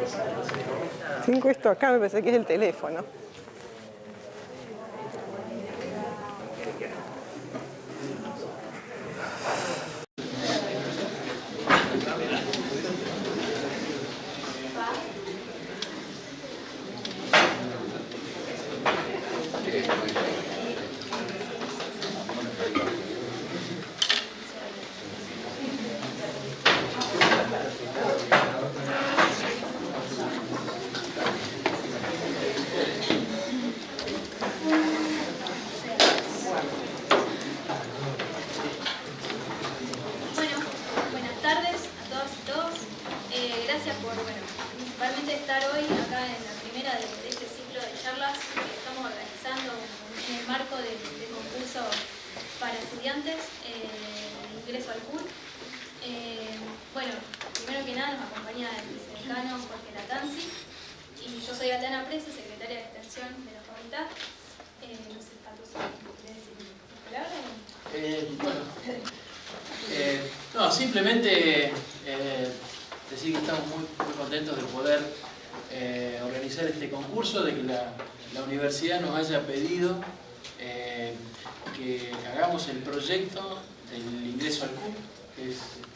Tengo esto acá, me parece que es el teléfono. Gracias por, principalmente estar hoy acá en la primera de este ciclo de charlas que estamos organizando en el marco del concurso para estudiantes de ingreso al CUR. Primero que nada nos acompaña el vicedecano Jorge Latanzi y yo soy Atana Presa, secretaria de Extensión de la facultad. No sé, Pato, ¿querés decir palabras? Simplemente decir que estamos muy contentos de poder organizar este concurso, de que la universidad nos haya pedido que hagamos el proyecto del ingreso al CUR, que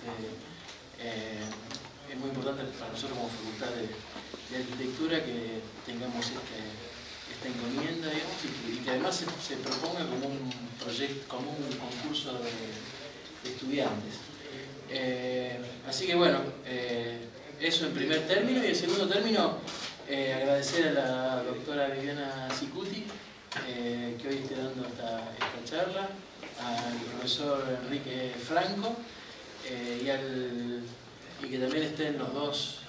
es muy importante para nosotros como Facultad de Arquitectura que tengamos esta encomienda, digamos, y que además se proponga como un proyecto, como un concurso de estudiantes. Así que bueno, eso en primer término, y en segundo término agradecer a la doctora Viviana Cicuti que hoy esté dando esta charla, al profesor Enrique Franco y que también estén los dos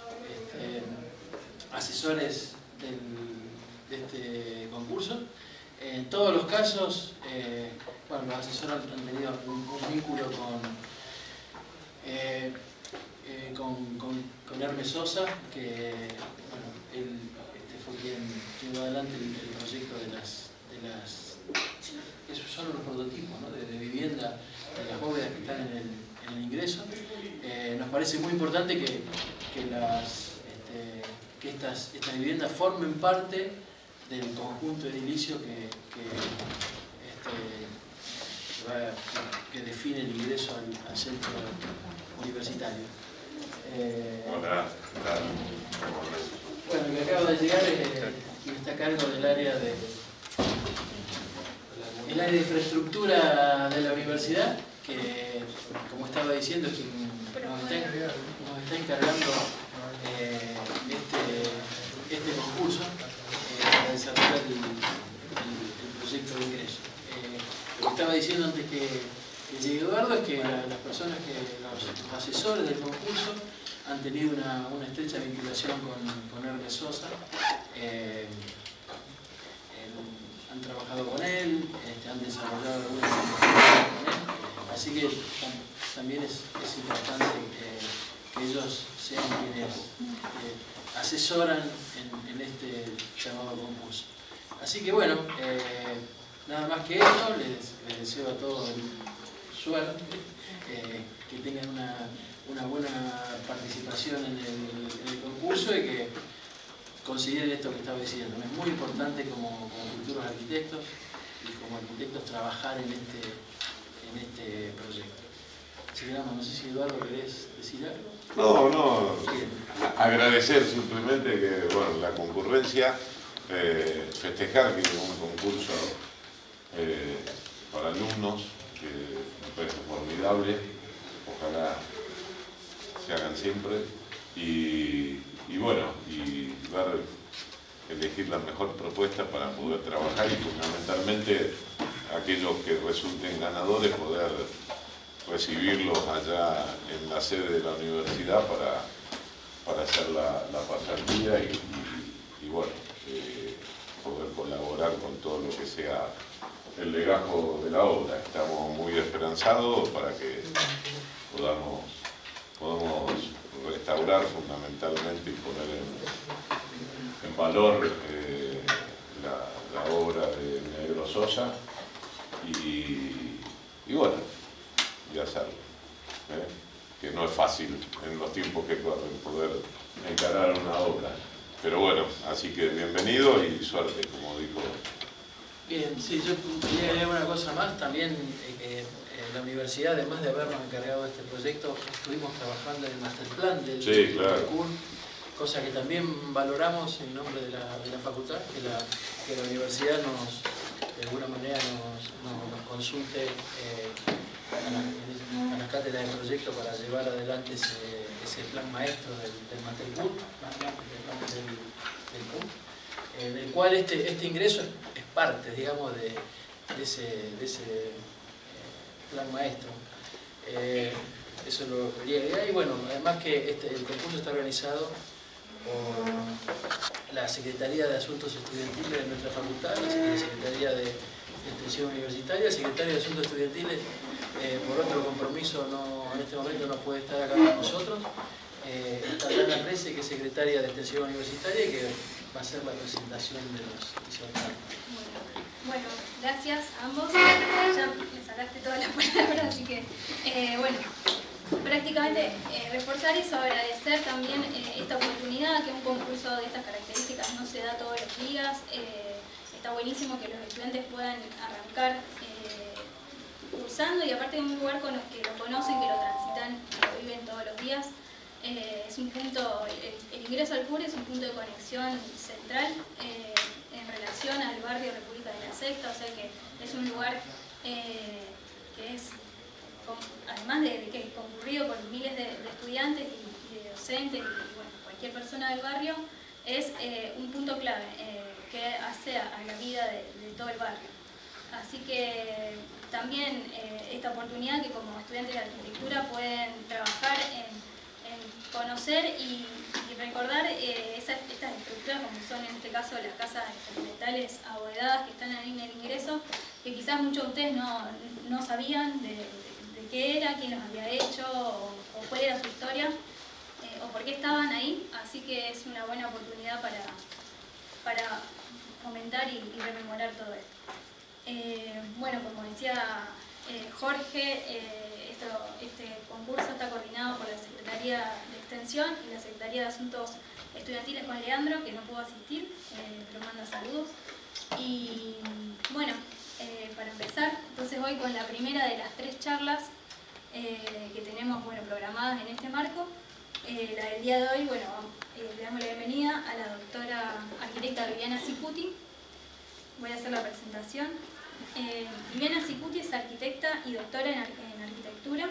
asesores de este concurso. En todos los casos, los asesores han tenido un vínculo con Hermes Sosa, que él fue quien llevó adelante el proyecto esos son los prototipos, ¿no? de vivienda, de las bóvedas que están en el ingreso. Nos parece muy importante que estas viviendas formen parte del conjunto edilicio que define el ingreso al centro universitario. Hola. Bueno, el que acaba de llegar quien está a cargo del área de infraestructura de la universidad, que como estaba diciendo es quien nos está encargando este concurso para desarrollar el proyecto de ingreso. Lo que estaba diciendo antes que llegue Eduardo es que las personas, los asesores del concurso han tenido una estrecha vinculación con Hermes Sosa, han trabajado con él, han desarrollado algunas actividades con él, así que también es importante que ellos sean quienes asesoran en este llamado concurso. Así que bueno, nada más que esto, les deseo a todos suerte, que tengan una buena participación en el concurso y que consideren esto que estaba diciendo. Es muy importante como futuros arquitectos y como arquitectos trabajar en este proyecto. Sigamos, no sé si Eduardo querés decir algo. No, agradecer simplemente que la concurrencia, festejar que es un concurso para alumnos que me parece formidable, ojalá se hagan siempre y elegir la mejor propuesta para poder trabajar y fundamentalmente aquellos que resulten ganadores poder recibirlos allá en la sede de la universidad para hacer la pasantía y poder colaborar con todo lo que sea el legajo de la obra. Estamos muy esperanzados para que podamos restaurar fundamentalmente y poner en valor la obra de Negro Sosa y hacerlo, que no es fácil en los tiempos que corren poder encarar una obra. Pero bueno, así que bienvenido y suerte, como dijo. Bien, sí, yo quería agregar una cosa más. También la universidad, además de habernos encargado de este proyecto, estuvimos trabajando en el masterplan del CUR, cosa que también valoramos en nombre de la facultad, que la universidad de alguna manera nos consulte a las cátedras de proyecto para llevar adelante ese plan maestro del Mastercur, del cual este ingreso es parte, digamos, de ese plan maestro. Eso lo quería agregar. Y bueno, además que el concurso está organizado por la Secretaría de Asuntos Estudiantiles de nuestra facultad, la Secretaría de Extensión Universitaria. El secretario de Asuntos Estudiantiles, por otro compromiso, en este momento no puede estar acá con nosotros. Está Ana Prese, que es secretaria de Extensión Universitaria y que va a hacer la presentación de los disertantes. Bueno, gracias a ambos. Ya me sacaste todas las palabras, así que, bueno, prácticamente reforzar eso, agradecer también esta oportunidad, que un concurso de estas características no se da todos los días. Está buenísimo que los estudiantes puedan arrancar cursando, y aparte en un lugar con los que lo conocen, que lo transitan, que lo viven todos los días. Es un punto, el ingreso al CUR es un punto de conexión central en relación al barrio República de la Sexta, o sea que es un lugar que es, además de que es concurrido por miles de estudiantes y de docentes y bueno, cualquier persona del barrio, es un punto clave que hace a la vida de todo el barrio. Así que también esta oportunidad que como estudiantes de arquitectura pueden trabajar en conocer y recordar estas estructuras, como son en este caso las casas experimentales abovedadas que están ahí en el ingreso, que quizás muchos de ustedes no sabían de qué era, quién los había hecho o cuál era su historia o por qué estaban ahí. Así que es una buena oportunidad para fomentar y rememorar todo esto. Bueno, como decía Jorge, este concurso está coordinado por la Secretaría de Extensión y la Secretaría de Asuntos Estudiantiles con Leandro, que no pudo asistir, pero manda saludos. Y bueno, para empezar, entonces hoy con la primera de las 3 charlas que tenemos programadas en este marco. La del día de hoy, le damos la bienvenida a la doctora arquitecta Viviana Cicuti. Voy a hacer la presentación. Viviana Cicuti es arquitecta y doctora en arquitectura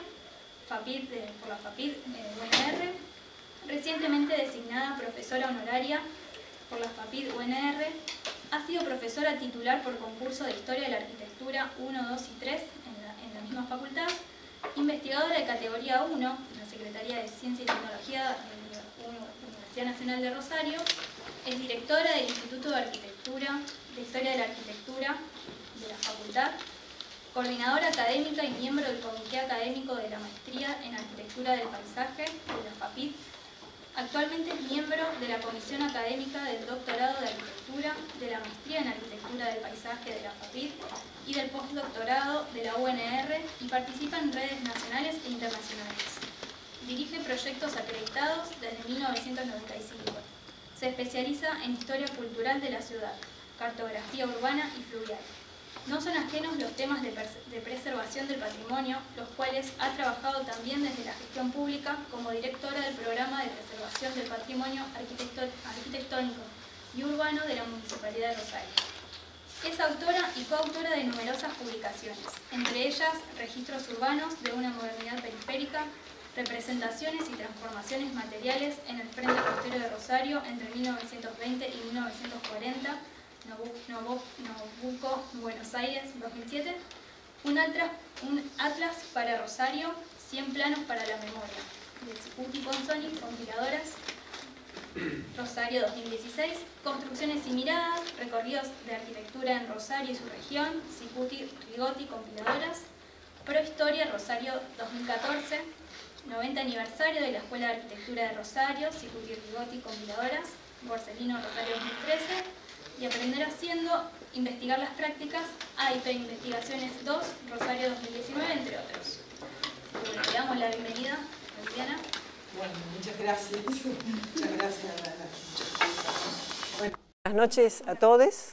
por la FAPID UNR, recientemente designada profesora honoraria por la FAPID UNR. Ha sido profesora titular por concurso de Historia de la Arquitectura 1, 2 y 3 en la misma facultad, investigadora de categoría 1 en la Secretaría de Ciencia y Tecnología de la Universidad Nacional de Rosario, es directora del Instituto de Arquitectura, de Historia de la Arquitectura de la facultad, coordinadora académica y miembro del Comité Académico de la Maestría en Arquitectura del Paisaje de la FAPID. Actualmente es miembro de la Comisión Académica del Doctorado de Arquitectura, de la Maestría en Arquitectura del Paisaje de la FAPID y del Postdoctorado de la UNR, y participa en redes nacionales e internacionales. Dirige proyectos acreditados desde 1995. Se especializa en historia cultural de la ciudad, cartografía urbana y fluvial. No son ajenos los temas de preservación del patrimonio, los cuales ha trabajado también desde la gestión pública como directora del Programa de Preservación del Patrimonio Arquitectónico y Urbano de la Municipalidad de Rosario. Es autora y coautora de numerosas publicaciones, entre ellas Registros Urbanos de una Modernidad Periférica, Representaciones y Transformaciones Materiales en el Frente Costero de Rosario entre 1920 y 1940, Nabucco, Buenos Aires, 2007, un atlas para Rosario, 100 planos para la memoria, de Cicuti Consoni, compiladoras, Rosario 2016, Construcciones y miradas, recorridos de arquitectura en Rosario y su región, Cicuti Rigotti, compiladoras, Prohistoria Rosario 2014, 90 aniversario de la Escuela de Arquitectura de Rosario, Cicuti Rigotti, compiladoras, Borsellino Rosario 2013, y Aprender Haciendo, Investigar las Prácticas, AIP Investigaciones 2, Rosario 2019, entre otros. Bueno, le damos la bienvenida a Viviana. Bueno, muchas gracias. Muchas gracias. Bueno. Buenas noches a todos.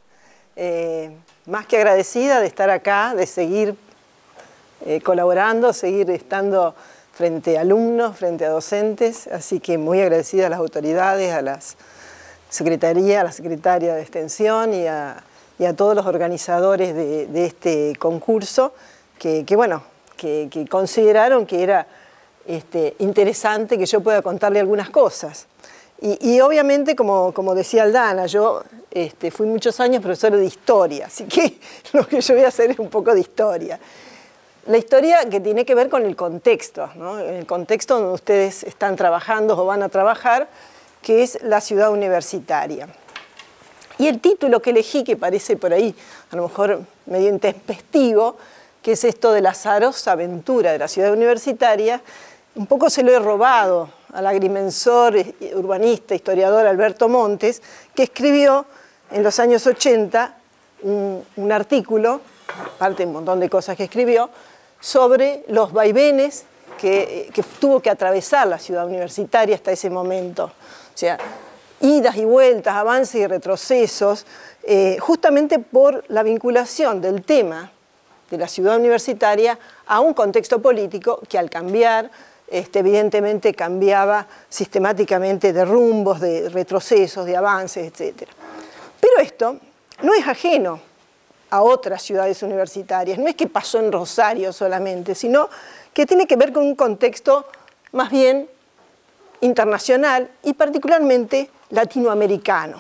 Más que agradecida de estar acá, de seguir colaborando, seguir estando frente a alumnos, frente a docentes, así que muy agradecida a las autoridades, a las secretaría, a la secretaria de Extensión y a todos los organizadores de este concurso que consideraron que era interesante que yo pueda contarle algunas cosas. Y obviamente, como decía Aldana, yo fui muchos años profesora de historia, así que lo que yo voy a hacer es un poco de historia. La historia que tiene que ver con el contexto, ¿no? El contexto donde ustedes están trabajando o van a trabajar, que es la ciudad universitaria. Y el título que elegí, que parece por ahí a lo mejor medio intempestivo, que es esto de la azarosa aventura de la ciudad universitaria, un poco se lo he robado al agrimensor, urbanista, historiador Alberto Montes, que escribió en los años 80 un artículo, aparte de un montón de cosas que escribió, sobre los vaivenes que tuvo que atravesar la ciudad universitaria hasta ese momento. O sea, idas y vueltas, avances y retrocesos, justamente por la vinculación del tema de la ciudad universitaria a un contexto político que al cambiar, evidentemente cambiaba sistemáticamente de rumbos, de retrocesos, de avances, etc. Pero esto no es ajeno a otras ciudades universitarias, no es que pasó en Rosario solamente, sino que tiene que ver con un contexto más bien internacional y particularmente latinoamericano.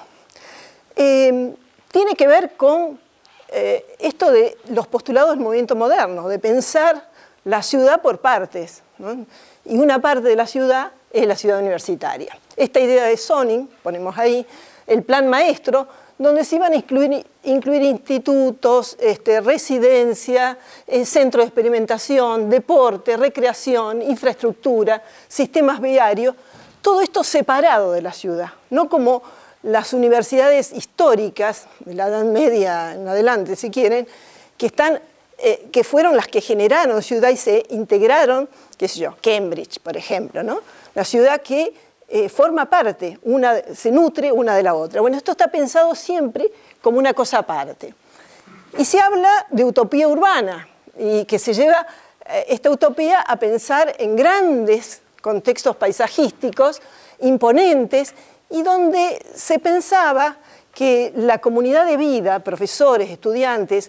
Tiene que ver con esto de los postulados del movimiento moderno, de pensar la ciudad por partes, ¿no? Y una parte de la ciudad es la ciudad universitaria. Esta idea de zoning, ponemos ahí, el plan maestro, donde se iban a incluir institutos, residencia, centros de experimentación, deporte, recreación, infraestructura, sistemas viarios, todo esto separado de la ciudad, no como las universidades históricas, de la Edad Media en adelante si quieren, que fueron las que generaron ciudad y se integraron, qué sé yo, Cambridge, por ejemplo, ¿no? La ciudad que forma parte, se nutre una de la otra. Bueno, esto está pensado siempre como una cosa aparte. Y se habla de utopía urbana, y que se lleva esta utopía a pensar en grandes contextos paisajísticos, imponentes, y donde se pensaba que la comunidad de vida, profesores, estudiantes,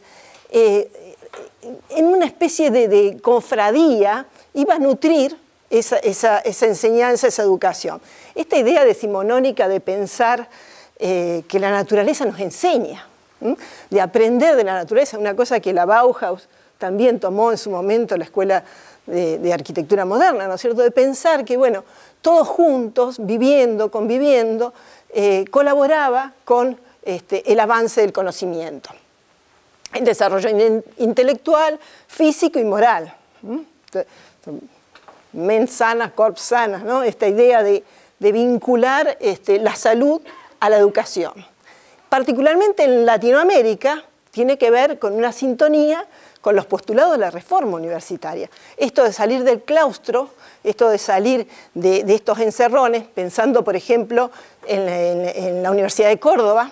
en una especie de confradía, iba a nutrir esa enseñanza, esa educación. Esta idea decimonónica de pensar que la naturaleza nos enseña, de aprender de la naturaleza, una cosa que la Bauhaus también tomó en su momento la Escuela de Arquitectura Moderna, ¿no es cierto?, de pensar que, bueno, todos juntos, viviendo, conviviendo, colaboraba con el avance del conocimiento, el desarrollo intelectual, físico y moral. Mens sana, corpus sana, ¿no? Esta idea de vincular la salud a la educación. Particularmente en Latinoamérica, tiene que ver con una sintonía con los postulados de la reforma universitaria. Esto de salir del claustro, esto de salir de estos encerrones, pensando, por ejemplo, en la Universidad de Córdoba,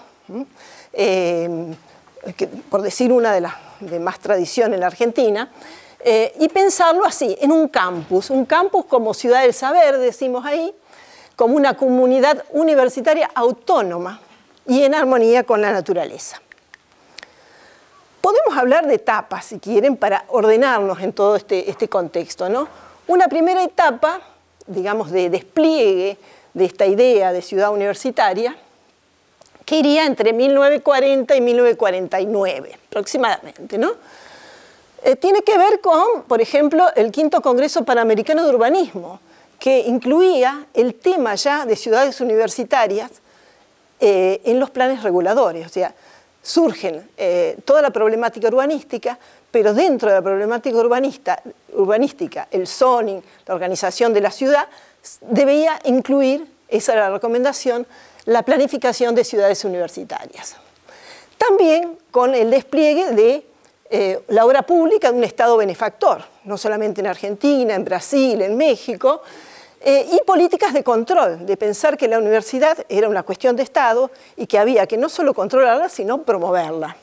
por decir una de las de más tradición en la Argentina, y pensarlo así, en un campus como ciudad del saber, decimos ahí, como una comunidad universitaria autónoma y en armonía con la naturaleza. Podemos hablar de etapas, si quieren, para ordenarnos en todo este contexto, ¿no? Una primera etapa, digamos, de despliegue de esta idea de ciudad universitaria, que iría entre 1940 y 1949, aproximadamente, ¿no? Tiene que ver con, por ejemplo, el V Congreso Panamericano de Urbanismo, que incluía el tema ya de ciudades universitarias en los planes reguladores. O sea, surgen toda la problemática urbanística, pero dentro de la problemática urbanística, el zoning, la organización de la ciudad, debía incluir, esa era la recomendación, la planificación de ciudades universitarias. También con el despliegue de la obra pública de un Estado benefactor, no solamente en Argentina, en Brasil, en México, y políticas de control, de pensar que la universidad era una cuestión de Estado y que había que no solo controlarla, sino promoverla.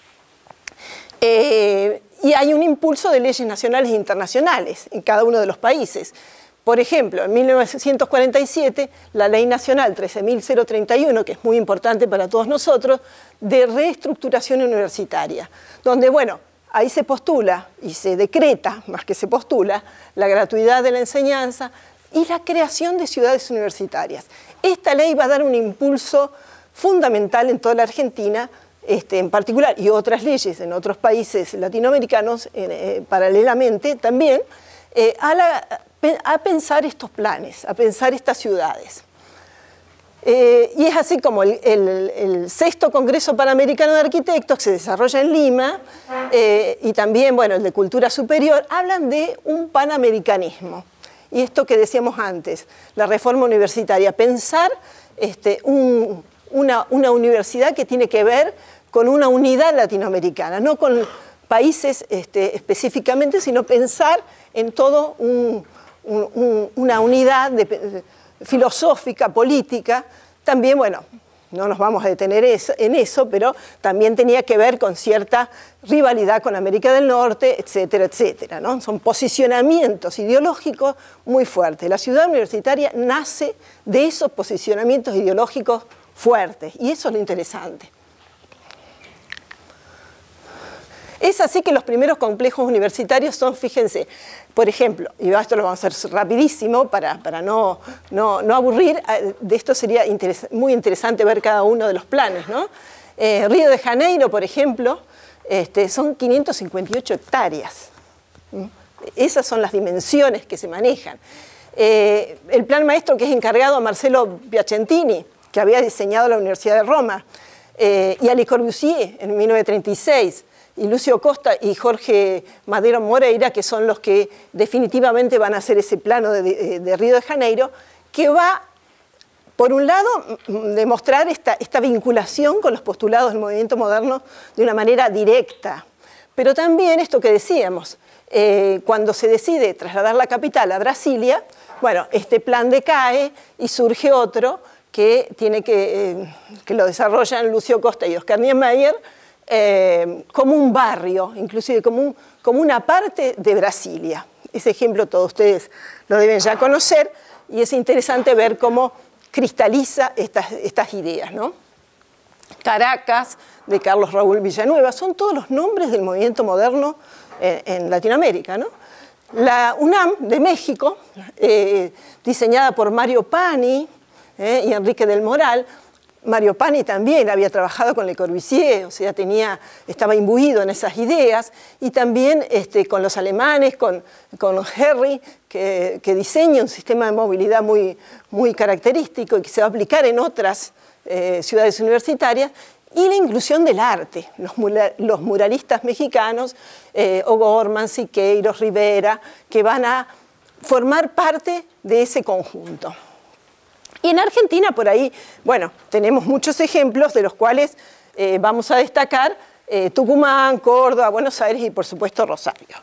Y hay un impulso de leyes nacionales e internacionales en cada uno de los países. Por ejemplo, en 1947, la Ley Nacional 13.031, que es muy importante para todos nosotros, de reestructuración universitaria, donde, bueno, ahí se postula y se decreta, más que se postula, la gratuidad de la enseñanza y la creación de ciudades universitarias. Esta ley va a dar un impulso fundamental en toda la Argentina, en particular, y otras leyes en otros países latinoamericanos, paralelamente también, a pensar estos planes, a pensar estas ciudades. Y es así como el sexto Congreso Panamericano de Arquitectos, que se desarrolla en Lima, y también, bueno, el de Cultura Superior, hablan de un panamericanismo. Y esto que decíamos antes, la reforma universitaria, pensar una universidad que tiene que ver con una unidad latinoamericana, no con países específicamente, sino pensar en todo una unidad filosófica, política. También, bueno, no nos vamos a detener en eso, pero también tenía que ver con cierta rivalidad con América del Norte, etcétera, etcétera, ¿no? Son posicionamientos ideológicos muy fuertes. La ciudad universitaria nace de esos posicionamientos ideológicos fuertes, y eso es lo interesante. Es así que los primeros complejos universitarios son, fíjense, por ejemplo, y esto lo vamos a hacer rapidísimo para no aburrir, de esto sería muy interesante ver cada uno de los planes, ¿no? Río de Janeiro, por ejemplo, son 558 hectáreas. Esas son las dimensiones que se manejan. El plan maestro que es encargado a Marcello Piacentini, que había diseñado la Universidad de Roma, y a Le Corbusier en 1936, y Lucio Costa y Jorge Madero Moreira, que son los que definitivamente van a hacer ese plano de Río de Janeiro, que va, por un lado, demostrar esta vinculación con los postulados del movimiento moderno de una manera directa, pero también esto que decíamos, cuando se decide trasladar la capital a Brasilia, bueno, este plan decae y surge otro que lo desarrollan Lucio Costa y Oscar Niemeyer, como un barrio, inclusive como una parte de Brasilia. Ese ejemplo todos ustedes lo deben ya conocer, y es interesante ver cómo cristaliza estas ideas, ¿no? Caracas, de Carlos Raúl Villanueva, son todos los nombres del movimiento moderno en Latinoamérica, ¿no? La UNAM de México, diseñada por Mario Pani y Enrique del Moral. Mario Pani también había trabajado con Le Corbusier, o sea, estaba imbuido en esas ideas, y también con los alemanes, con Herry, que diseña un sistema de movilidad muy característico y que se va a aplicar en otras ciudades universitarias, y la inclusión del arte, los muralistas mexicanos, O'Gorman, Siqueiros, Rivera, que van a formar parte de ese conjunto. Y en Argentina, por ahí, bueno, tenemos muchos ejemplos de los cuales vamos a destacar Tucumán, Córdoba, Buenos Aires y, por supuesto, Rosario.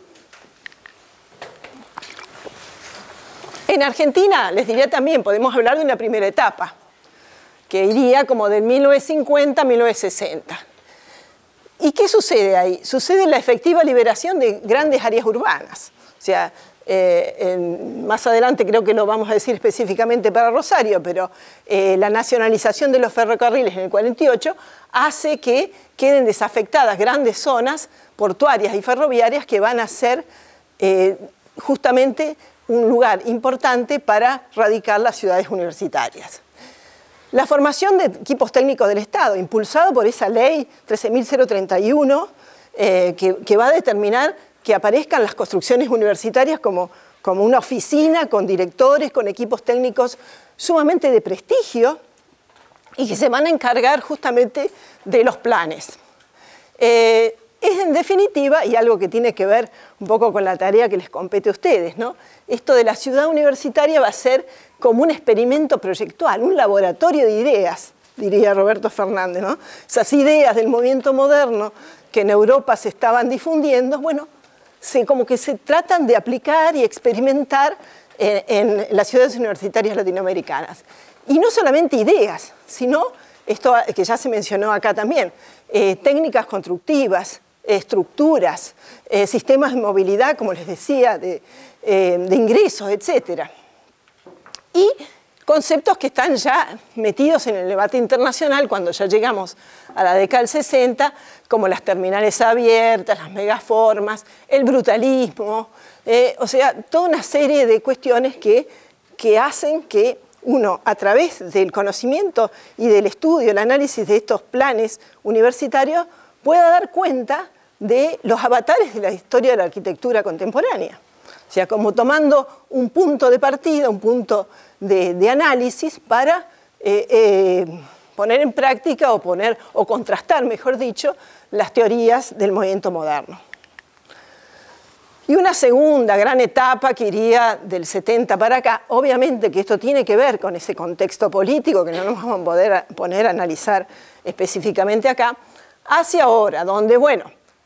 En Argentina, les diría también, podemos hablar de una primera etapa, que iría como de 1950 a 1960. ¿Y qué sucede ahí? Sucede la efectiva liberación de grandes áreas urbanas. O sea, más adelante creo que lo vamos a decir específicamente para Rosario, pero la nacionalización de los ferrocarriles en el 48 hace que queden desafectadas grandes zonas portuarias y ferroviarias que van a ser justamente un lugar importante para radicar las ciudades universitarias. La formación de equipos técnicos del Estado, impulsado por esa ley 13.031, que va a determinar que aparezcan las construcciones universitarias como una oficina con directores, con equipos técnicos sumamente de prestigio y que se van a encargar justamente de los planes. Es en definitiva, y algo que tiene que ver un poco con la tarea que les compete a ustedes, ¿no? Esto de la ciudad universitaria va a ser como un experimento proyectual, un laboratorio de ideas, diría Roberto Fernández, ¿no? Esas ideas del movimiento moderno que en Europa se estaban difundiendo, bueno, como que se tratan de aplicar y experimentar en las ciudades universitarias latinoamericanas. Y no solamente ideas, sino esto que ya se mencionó acá también, técnicas constructivas, estructuras, sistemas de movilidad, como les decía, de ingresos, etc. Y conceptos que están ya metidos en el debate internacional cuando ya llegamos a la década del 60, como las terminales abiertas, las megaformas, el brutalismo, o sea, toda una serie de cuestiones que hacen que uno, a través del conocimiento y del estudio, el análisis de estos planes universitarios, pueda dar cuenta de los avatares de la historia de la arquitectura contemporánea. O sea, como tomando un punto de partida, un punto de análisis para poner en práctica o contrastar, mejor dicho, las teorías del movimiento moderno. Y una segunda gran etapa que iría del 70 para acá, obviamente que esto tiene que ver con ese contexto político que no nos vamos a poder poner a analizar específicamente acá, hacia ahora, donde, bueno,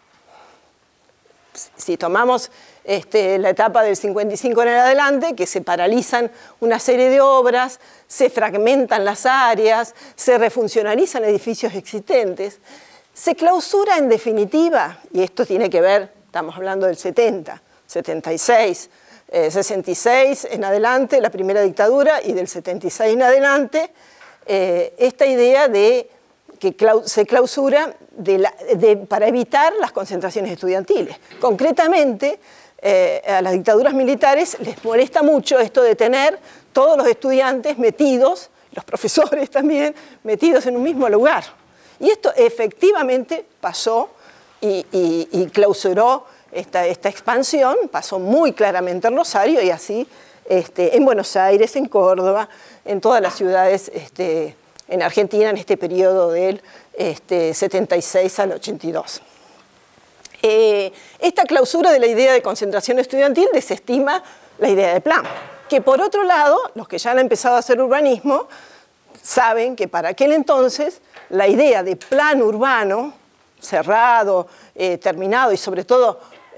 si tomamos la etapa del 55 en adelante, que se paralizan una serie de obras, se fragmentan las áreas, se refuncionalizan edificios existentes, se clausura en definitiva, y esto tiene que ver, estamos hablando del 70, 76, 66 en adelante, la primera dictadura, y del 76 en adelante, esta idea de que se clausura para evitar las concentraciones estudiantiles. Concretamente, a las dictaduras militares les molesta mucho esto de tener todos los estudiantes metidos, los profesores también, metidos en un mismo lugar. Y esto efectivamente pasó y clausuró esta expansión, pasó muy claramente en Rosario y así en Buenos Aires, en Córdoba, en todas las ciudades en Argentina en este periodo del 76 al 82. Esta clausura de la idea de concentración estudiantil desestima la idea de plan, que por otro lado, los que ya han empezado a hacer urbanismo, saben que para aquel entonces la idea de plan urbano, cerrado, terminado y sobre todo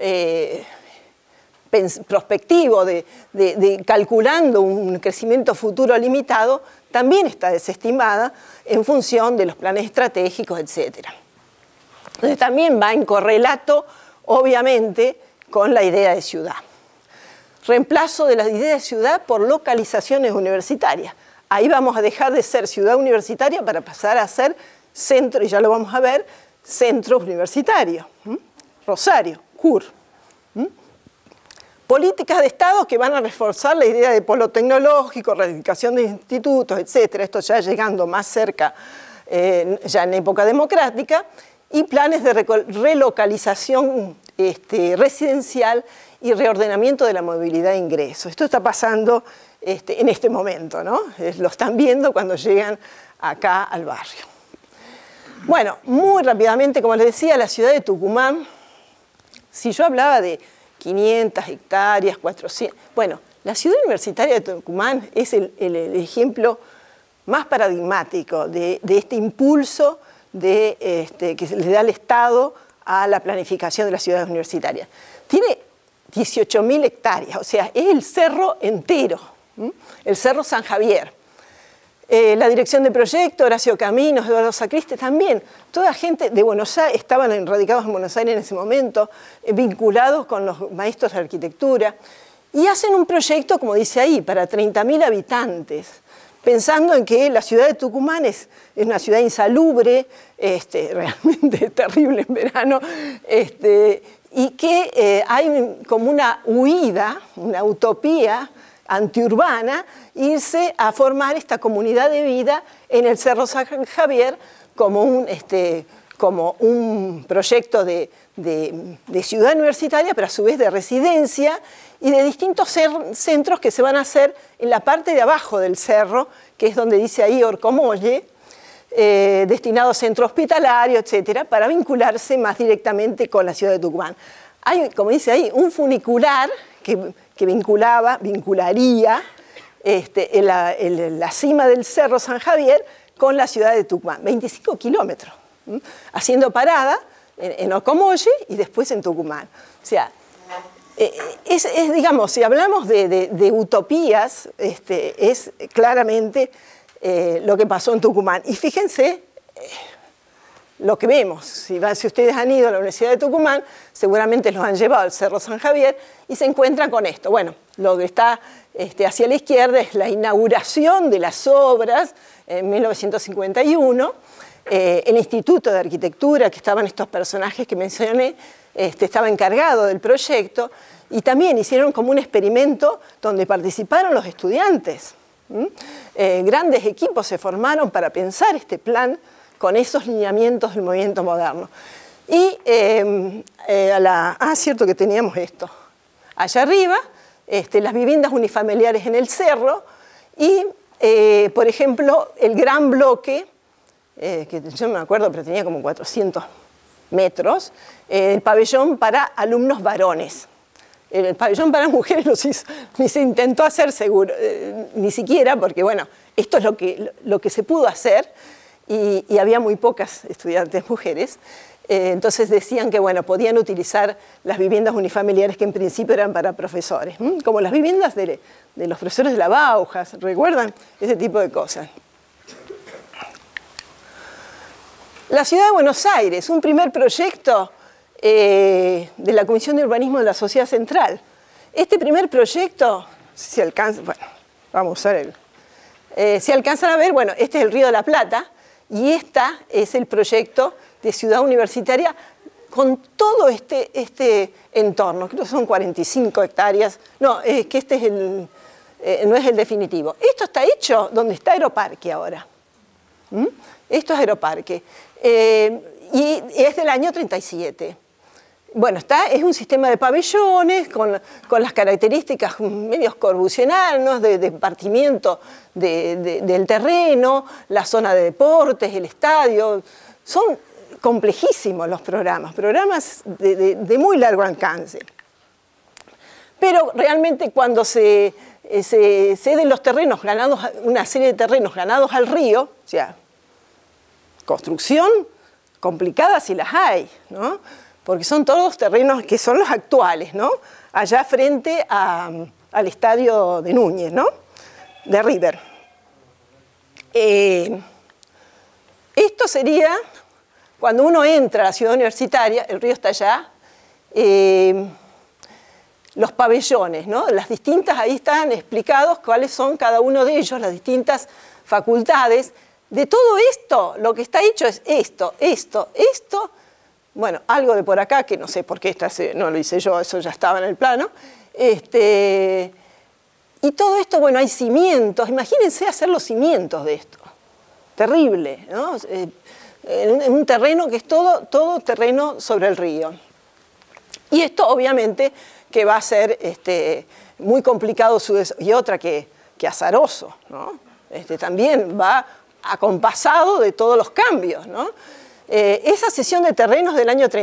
prospectivo de calculando un crecimiento futuro limitado, también está desestimada en función de los planes estratégicos, etc. Entonces también va en correlato, obviamente, con la idea de ciudad. Reemplazo de la idea de ciudad por localizaciones universitarias. Ahí vamos a dejar de ser ciudad universitaria para pasar a ser centro, y ya lo vamos a ver, centro universitario. Rosario, CUR. Políticas de Estado que van a reforzar la idea de polo tecnológico, radicación de institutos, etc. Esto ya llegando más cerca, ya en época democrática, y planes de relocalización residencial y reordenamiento de la movilidad de ingresos. Esto está pasando en este momento, ¿no? Lo están viendo cuando llegan acá al barrio. Bueno, muy rápidamente, como les decía, la ciudad de Tucumán, si yo hablaba de 500 hectáreas, 400... Bueno, la ciudad universitaria de Tucumán es el ejemplo más paradigmático de este impulso que le da el Estado a la planificación de las ciudades universitarias. Tiene 18.000 hectáreas, o sea, es el cerro entero, el Cerro San Javier. La dirección de proyecto, Horacio Caminos, Eduardo Sacriste, también. Toda gente de Buenos Aires, estaban radicados en Buenos Aires en ese momento, vinculados con los maestros de arquitectura, y hacen un proyecto, como dice ahí, para 30.000 habitantes, pensando en que la ciudad de Tucumán es una ciudad insalubre, realmente terrible en verano, y que hay como una huida, una utopía antiurbana, irse a formar esta comunidad de vida en el Cerro San Javier como un proyecto de ciudad universitaria, pero a su vez de residencia y de distintos centros que se van a hacer en la parte de abajo del cerro, que es donde dice ahí Orcomolle, destinado a centro hospitalario, etcétera, para vincularse más directamente con la ciudad de Tucumán. Hay, como dice ahí, un funicular que vincularía la cima del Cerro San Javier con la ciudad de Tucumán, 25 kilómetros, haciendo parada en Orcomolle y después en Tucumán. O sea, digamos, si hablamos de utopías, es claramente lo que pasó en Tucumán. Y fíjense lo que vemos. Si ustedes han ido a la Universidad de Tucumán, seguramente los han llevado al Cerro San Javier y se encuentran con esto. Bueno, lo que está hacia la izquierda es la inauguración de las obras en 1951. El Instituto de Arquitectura, que estaban estos personajes que mencioné, estaba encargado del proyecto, y también hicieron como un experimento donde participaron los estudiantes. Grandes equipos se formaron para pensar este plan con esos lineamientos del movimiento moderno. Y cierto que teníamos esto. Allá arriba, las viviendas unifamiliares en el cerro y, por ejemplo, el gran bloque, que yo no me acuerdo, pero tenía como 400 metros, el pabellón para alumnos varones. El pabellón para mujeres ni se intentó hacer seguro, ni siquiera, porque bueno, esto es lo que se pudo hacer y había muy pocas estudiantes mujeres. Entonces decían que bueno, podían utilizar las viviendas unifamiliares que en principio eran para profesores, como las viviendas de los profesores de la Bauhaus, ¿recuerdan? Ese tipo de cosas. La Ciudad de Buenos Aires, un primer proyecto de la Comisión de Urbanismo de la Sociedad Central. Este primer proyecto, si alcanza, bueno, vamos a ver, si alcanzan a ver, bueno, este es el Río de la Plata y este es el proyecto de ciudad universitaria con todo este entorno, creo que son 45 hectáreas, no, es que este es no es el definitivo. Esto está hecho donde está Aeroparque ahora. Esto es Aeroparque y es del año 37. Bueno, es un sistema de pabellones con las características medios corbusianos de partimiento del terreno, la zona de deportes, el estadio. Son complejísimos los programas de muy largo alcance. Pero realmente cuando se ceden los terrenos ganados, una serie de terrenos ganados al río, o sea, construcción complicada si las hay, ¿no? Porque son todos terrenos que son los actuales, ¿no? Allá frente al estadio de Núñez, ¿no? De River. Esto sería, cuando uno entra a la ciudad universitaria, el río está allá, los pabellones, ¿no? Las distintas, ahí están explicados cuáles son cada uno de ellos, las distintas facultades. De todo esto, lo que está hecho es esto. Bueno, algo de por acá, que no sé por qué no lo hice yo, eso ya estaba en el plano. Y todo esto, bueno, hay cimientos. Imagínense hacer los cimientos de esto. Terrible, ¿no? En un terreno que es todo terreno sobre el río. Y esto, obviamente, que va a ser muy complicado y otra que azaroso, ¿no? También va acompasado de todos los cambios, ¿no? Esa cesión de terrenos del año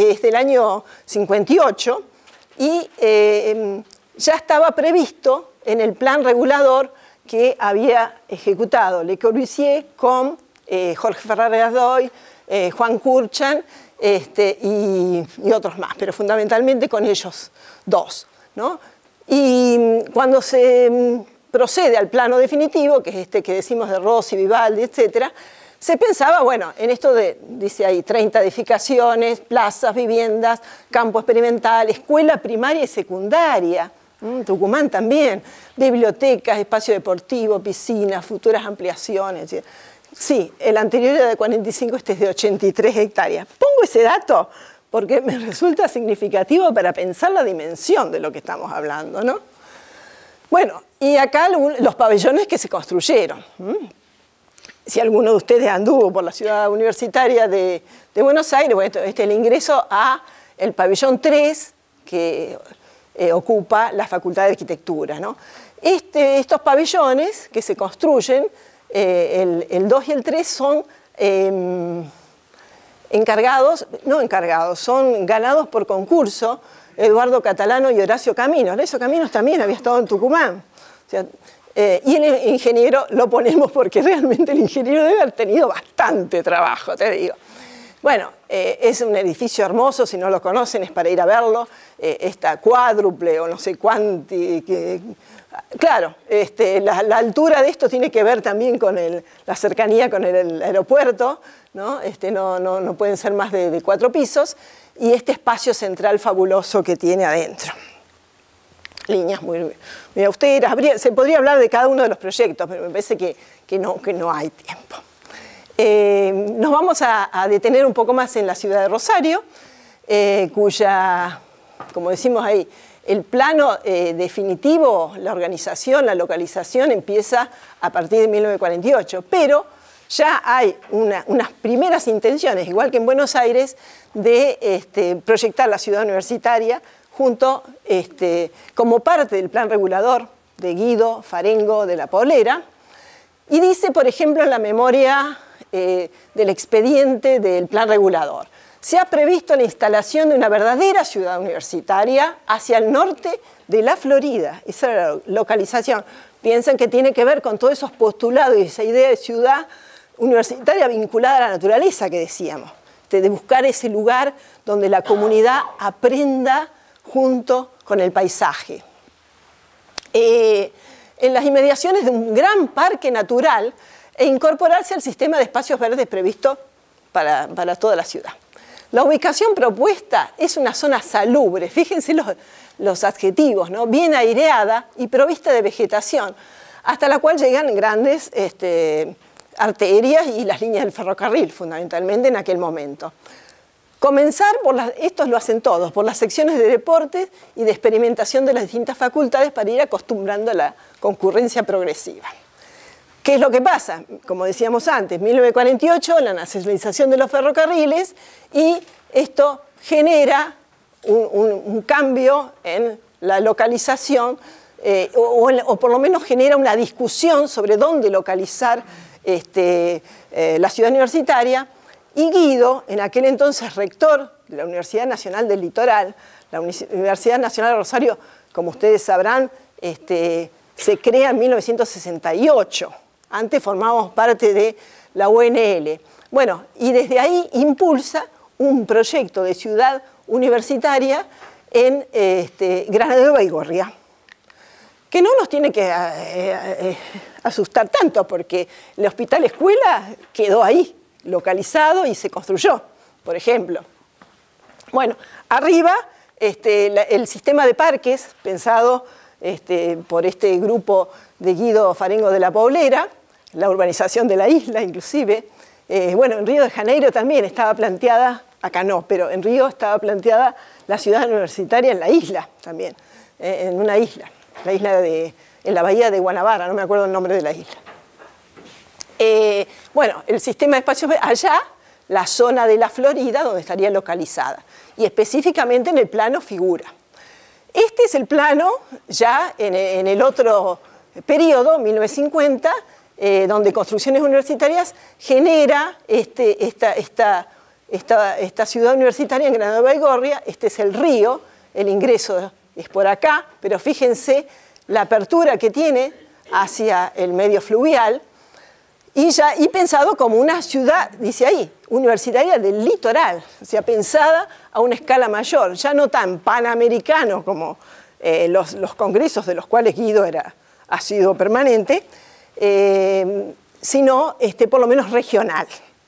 58 y ya estaba previsto en el plan regulador que había ejecutado Le Corbusier con Jorge Ferrer-Gadoy, Juan Kurchan y otros más, pero fundamentalmente con ellos dos, ¿no? Y cuando se procede al plano definitivo, que es que decimos de Rossi, Vivaldi, etcétera, se pensaba, bueno, en esto dice ahí, 30 edificaciones, plazas, viviendas, campo experimental, escuela primaria y secundaria, Tucumán también, bibliotecas, espacio deportivo, piscinas, futuras ampliaciones. Sí, el anterior era de 45, este es de 83 hectáreas. Pongo ese dato porque me resulta significativo para pensar la dimensión de lo que estamos hablando, ¿no? Bueno, y acá los pabellones que se construyeron. Si alguno de ustedes anduvo por la ciudad universitaria de Buenos Aires, bueno, este es el ingreso al pabellón 3 que ocupa la Facultad de Arquitectura, ¿no? Estos pabellones que se construyen, el 2 y el 3 son son ganados por concurso Eduardo Catalano y Horacio Caminos. Horacio Caminos también había estado en Tucumán. O sea, y el ingeniero lo ponemos porque realmente el ingeniero debe haber tenido bastante trabajo, te digo. Bueno, es un edificio hermoso, si no lo conocen es para ir a verlo, está cuádruple o no sé cuánti. Claro, la altura de esto tiene que ver también con la cercanía con el aeropuerto, ¿no? No pueden ser más de 4 pisos, y este espacio central fabuloso que tiene adentro. Líneas muy austeras. Se podría hablar de cada uno de los proyectos, pero me parece que no hay tiempo. Nos vamos a detener un poco más en la ciudad de Rosario, cuya, como decimos ahí, el plano definitivo, la organización, la localización empieza a partir de 1948, pero ya hay unas primeras intenciones, igual que en Buenos Aires, de proyectar la ciudad universitaria junto, como parte del plan regulador de Guido Farengo de la Paulera, y dice, por ejemplo, en la memoria del expediente del plan regulador: se ha previsto la instalación de una verdadera ciudad universitaria hacia el norte de la Florida. Esa era la localización. Piensan que tiene que ver con todos esos postulados y esa idea de ciudad universitaria vinculada a la naturaleza que decíamos, de buscar ese lugar donde la comunidad aprenda junto con el paisaje. En las inmediaciones de un gran parque natural, e incorporarse al sistema de espacios verdes previsto para toda la ciudad. La ubicación propuesta es una zona salubre, fíjense los adjetivos, ¿no? Bien aireada y provista de vegetación, hasta la cual llegan grandes arterias y las líneas del ferrocarril, fundamentalmente en aquel momento. Comenzar estos lo hacen todos, por las secciones de deportes y de experimentación de las distintas facultades para ir acostumbrando a la concurrencia progresiva. ¿Qué es lo que pasa? Como decíamos antes, 1948, la nacionalización de los ferrocarriles, y esto genera un cambio en la localización, o por lo menos genera una discusión sobre dónde localizar la ciudad universitaria, y Guido, en aquel entonces rector de la Universidad Nacional del Litoral, la Universidad Nacional de Rosario, como ustedes sabrán, se crea en 1968. Antes formábamos parte de la UNL. Bueno, y desde ahí impulsa un proyecto de ciudad universitaria en Granadero de Baigorria, que no nos tiene que asustar tanto, porque el hospital escuela quedó ahí, localizado, y se construyó, por ejemplo. Bueno, arriba el sistema de parques, pensado por este grupo de Guido Farengo de la Paulera, la urbanización de la isla inclusive. Bueno, en Río de Janeiro también estaba planteada, acá no, pero en Río estaba planteada la ciudad universitaria en la isla también, en una isla, en la bahía de Guanabara, no me acuerdo el nombre de la isla. Bueno, el sistema de espacios, allá la zona de la Florida donde estaría localizada, y específicamente en el plano figura. Este es el plano ya en el otro periodo, 1950, donde Construcciones Universitarias genera esta ciudad universitaria en Granadero de Baigorria. Este es el río, el ingreso es por acá, pero fíjense la apertura que tiene hacia el medio fluvial, y pensado como una ciudad, dice ahí, universitaria del litoral, o sea, pensada a una escala mayor, ya no tan panamericano como los congresos de los cuales Guido ha sido permanente, sino por lo menos regional.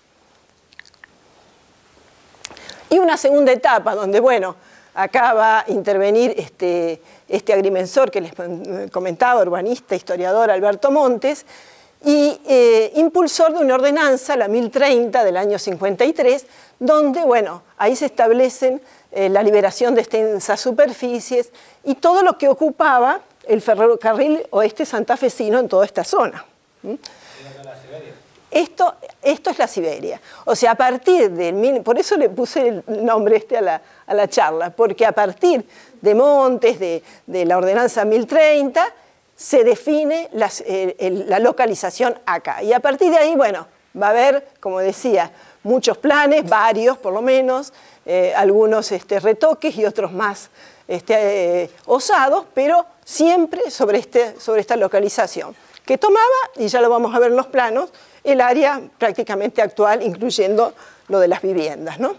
Y una segunda etapa donde, bueno, acá va a intervenir este agrimensor que les comentaba, urbanista, historiador Alberto Montes, y impulsor de una ordenanza, la 1030 del año 53, donde, bueno, ahí se establecen la liberación de extensas superficies y todo lo que ocupaba el ferrocarril oeste santafesino en toda esta zona. Esto es la Siberia. O sea, a partir del... Por eso le puse el nombre a la charla, porque a partir de Montes, de la ordenanza 1030, se define la localización acá. Y a partir de ahí, bueno, va a haber, como decía, muchos planes, varios por lo menos, algunos retoques y otros más osados, pero siempre sobre esta localización. que tomaba, y ya lo vamos a ver en los planos, el área prácticamente actual, incluyendo lo de las viviendas, ¿no?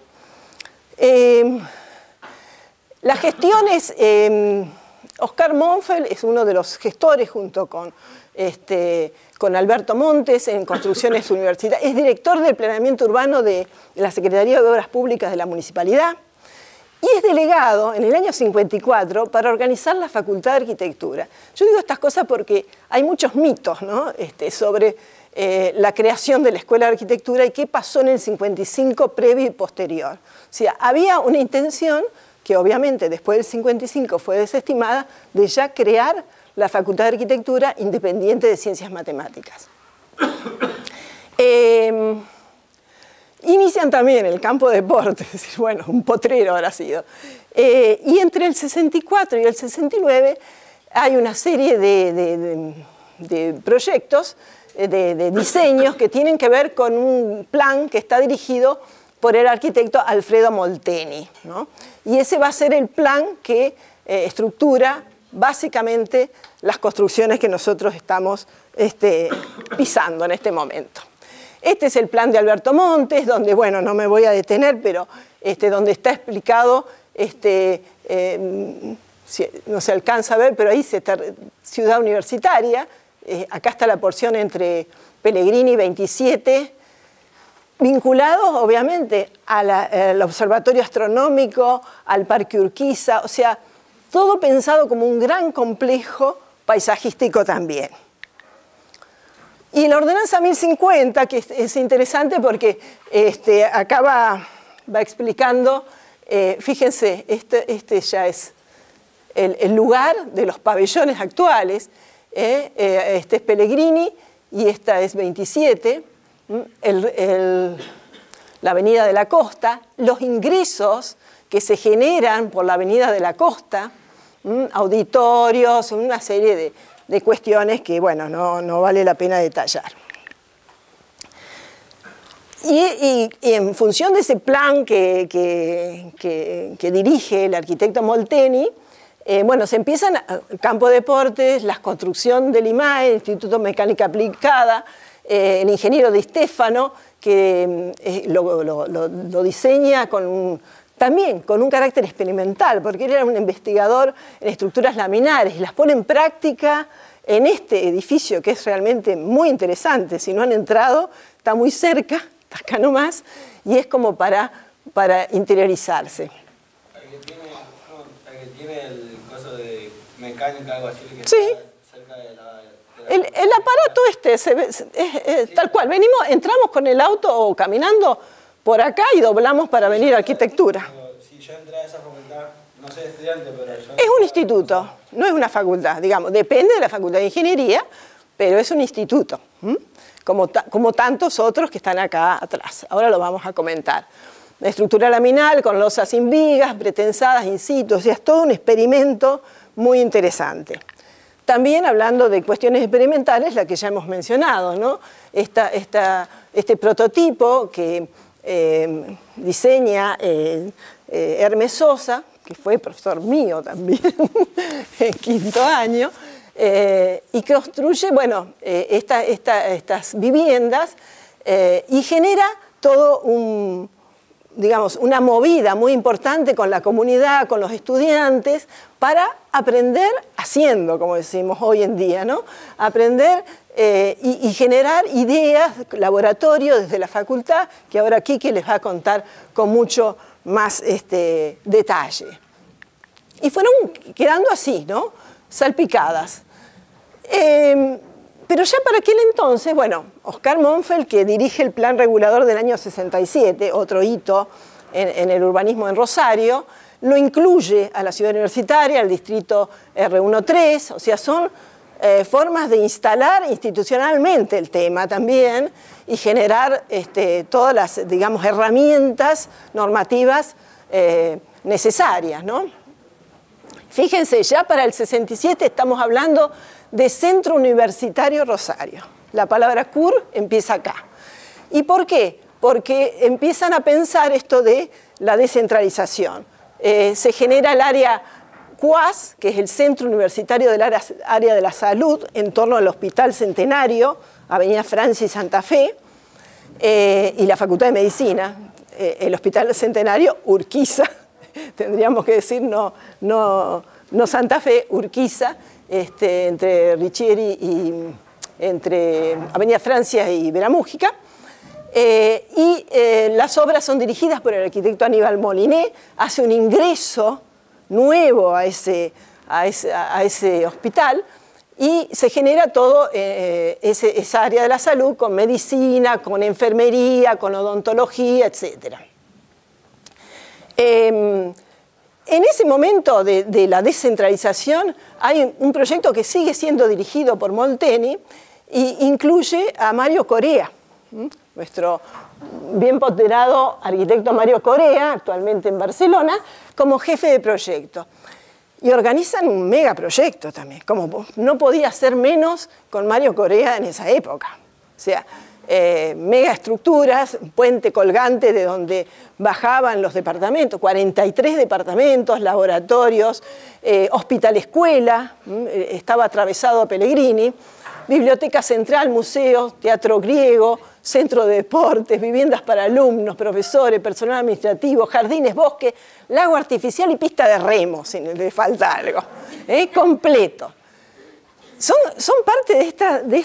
Las gestiones, Oscar Monfeld es uno de los gestores junto con Alberto Montes en construcciones universitarias, es director del planeamiento urbano de la Secretaría de Obras Públicas de la Municipalidad y es delegado en el año 54 para organizar la Facultad de Arquitectura. Yo digo estas cosas porque hay muchos mitos, ¿no? Sobre la creación de la Escuela de Arquitectura y qué pasó en el 55 previo y posterior. O sea, había una intención que obviamente después del 55 fue desestimada, de ya crear la Facultad de Arquitectura independiente de Ciencias Matemáticas. Inician también el campo de deportes, es decir, bueno, un potrero habrá sido. Y entre el 64 y el 69 hay una serie de proyectos, de diseños que tienen que ver con un plan que está dirigido por el arquitecto Alfredo Molteni, ¿no? Y ese va a ser el plan que estructura básicamente las construcciones que nosotros estamos pisando en este momento. Este es el plan de Alberto Montes, donde, bueno, no me voy a detener, pero donde está explicado, no se alcanza a ver, pero ahí Ciudad Universitaria, acá está la porción entre Pellegrini y 27, vinculados obviamente al Observatorio Astronómico, al Parque Urquiza, o sea, todo pensado como un gran complejo paisajístico también. Y la Ordenanza 1050, que es interesante porque acá va explicando, fíjense, este ya es el lugar de los pabellones actuales, este es Pellegrini y esta es 27, la Avenida de la Costa, los ingresos que se generan por la Avenida de la Costa, auditorios, una serie de cuestiones que, bueno, no vale la pena detallar. Y en función de ese plan que dirige el arquitecto Molteni, bueno, se empiezan campo de deportes, la construcción del IMAE, el Instituto de Mecánica Aplicada, el ingeniero Di Stefano, que lo diseña también con un carácter experimental, porque él era un investigador en estructuras laminares y las pone en práctica en este edificio que es realmente muy interesante. Si no han entrado, está muy cerca, está acá nomás, y es como para interiorizarse. El que tiene el coso de mecánica, algo así, que sí. Está cerca de la... El aparato tal cual, entramos con el auto o caminando por acá y doblamos para venir a arquitectura. Si yo entré a esa facultad, no soy estudiante, pero yo... Es un instituto, no es una facultad, digamos, depende de la Facultad de Ingeniería, pero es un instituto, como tantos otros que están acá atrás. Ahora lo vamos a comentar. La estructura laminal con losas sin vigas, pretensadas in situ, o sea, es todo un experimento muy interesante. También hablando de cuestiones experimentales, la que ya hemos mencionado, ¿no? Este prototipo que diseña Hermes Sosa, que fue profesor mío también en quinto año, y construye, bueno, estas viviendas y genera todo digamos, una movida muy importante con la comunidad, con los estudiantes, para aprender haciendo, como decimos hoy en día, ¿no? Aprender y generar ideas, laboratorio desde la facultad, que ahora Quique les va a contar con mucho más detalle. Y fueron quedando así, ¿no? Salpicadas. Pero ya para aquel entonces, bueno, Oscar Monfeld, que dirige el Plan Regulador del año 67, otro hito en el urbanismo en Rosario, lo incluye a la ciudad universitaria, al distrito R13, o sea, son formas de instalar institucionalmente el tema también y generar todas las, digamos, herramientas normativas necesarias, ¿no? Fíjense, ya para el 67 estamos hablando de Centro Universitario Rosario. La palabra CUR empieza acá. ¿Y por qué? Porque empiezan a pensar esto de la descentralización. Se genera el área CUAS, que es el Centro Universitario del Área de la Salud, en torno al Hospital Centenario, Avenida Francia y Santa Fe, y la Facultad de Medicina. El Hospital Centenario, Urquiza, tendríamos que decir no Santa Fe, Urquiza, entre Richieri y entre Avenida Francia y Veramújica. Las obras son dirigidas por el arquitecto Aníbal Moliné, hace un ingreso nuevo a ese hospital y se genera todo esa área de la salud con medicina, con enfermería, con odontología, etc. En ese momento de la descentralización hay un proyecto que sigue siendo dirigido por Molteni e incluye a Mario Corea, nuestro bien ponderado arquitecto Mario Corea, actualmente en Barcelona, como jefe de proyecto. Y organizan un megaproyecto también, como no podía ser menos con Mario Corea en esa época. O sea, megaestructuras, puente colgante de donde bajaban los departamentos, 43 departamentos, laboratorios, hospital escuela, estaba atravesado a Pellegrini, biblioteca central, museos, teatro griego, centro de deportes, viviendas para alumnos, profesores, personal administrativo, jardines, bosque, lago artificial y pista de remo, si le falta algo, completo. Son parte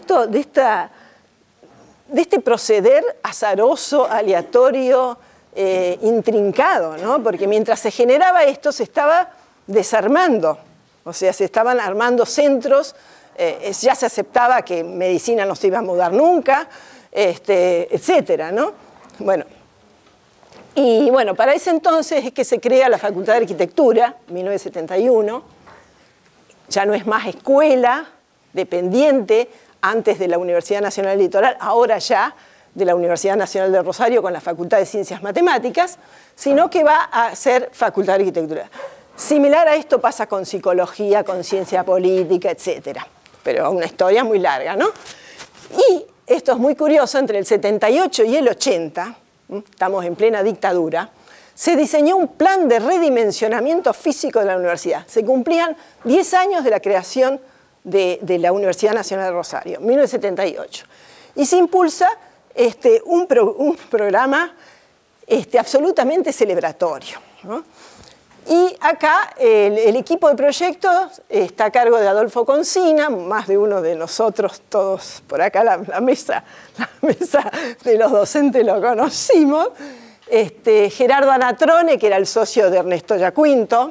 de este proceder azaroso, aleatorio, intrincado, ¿no? Porque mientras se generaba esto se estaba desarmando, o sea, se estaban armando centros, ya se aceptaba que medicina no se iba a mudar nunca, etcétera, ¿no? Bueno, y bueno, para ese entonces es que se crea la Facultad de Arquitectura, 1971, ya no es más escuela dependiente, antes de la Universidad Nacional del Litoral, ahora ya de la Universidad Nacional de Rosario con la Facultad de Ciencias Matemáticas, sino que va a ser Facultad de Arquitectura. Similar a esto pasa con psicología, con ciencia política, etcétera, pero una historia muy larga, ¿no? Y esto es muy curioso, entre el 78 y el 80, estamos en plena dictadura, se diseñó un plan de redimensionamiento físico de la universidad. Se cumplían 10 años de la creación de la Universidad Nacional de Rosario, 1978. Y se impulsa un programa absolutamente celebratorio, ¿no? Y acá el equipo de proyectos está a cargo de Adolfo Consina, más de uno de nosotros, todos por acá, la mesa de los docentes lo conocimos, Gerardo Anatrone, que era el socio de Ernesto Giaquinto,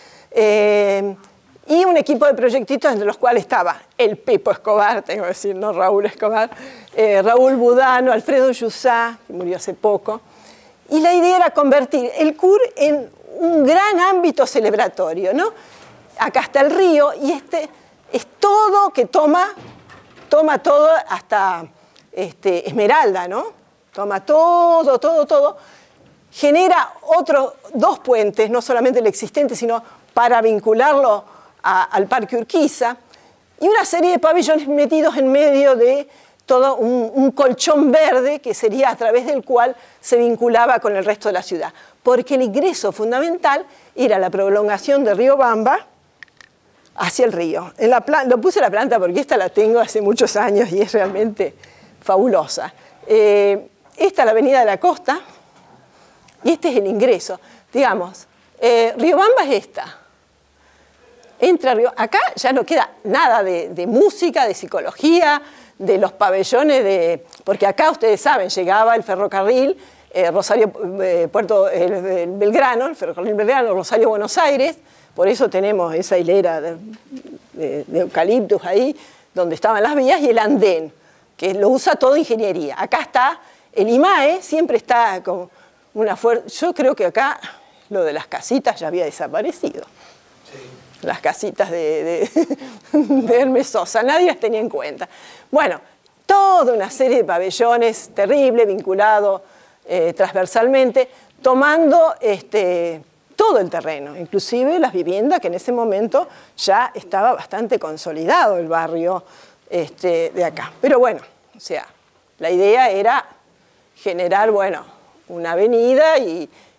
y un equipo de proyectistas entre los cuales estaba el Pepo Escobar, tengo que decir, no Raúl Escobar, Raúl Budano, Alfredo Yussá, que murió hace poco. Y la idea era convertir el CUR en un gran ámbito celebratorio, ¿no? Acá está el río y es todo que toma todo hasta Esmeralda, ¿no? Toma todo. Genera dos puentes, no solamente el existente, sino para vincularlo al Parque Urquiza, y una serie de pabellones metidos en medio de todo un colchón verde que sería a través del cual se vinculaba con el resto de la ciudad. Porque el ingreso fundamental era la prolongación de Riobamba hacia el río. Lo puse en la planta porque esta la tengo hace muchos años y es realmente fabulosa. Esta es la Avenida de la Costa y este es el ingreso. Digamos, Riobamba es esta. Entra Río. Acá ya no queda nada de música, de psicología, de los pabellones, porque acá ustedes saben, llegaba el ferrocarril Rosario, Belgrano, el ferrocarril Belgrano, Rosario, Buenos Aires, por eso tenemos esa hilera de eucaliptus ahí, donde estaban las vías, y el andén, que lo usa todo ingeniería. Acá está el IMAE, siempre está con una fuerza. Yo creo que acá lo de las casitas ya había desaparecido. Sí. Las casitas de Hermes Sosa, nadie las tenía en cuenta. Bueno, toda una serie de pabellones terrible, vinculado transversalmente, tomando todo el terreno, inclusive las viviendas, que en ese momento ya estaba bastante consolidado el barrio de acá. Pero bueno, o sea, la idea era generar, bueno, una avenida y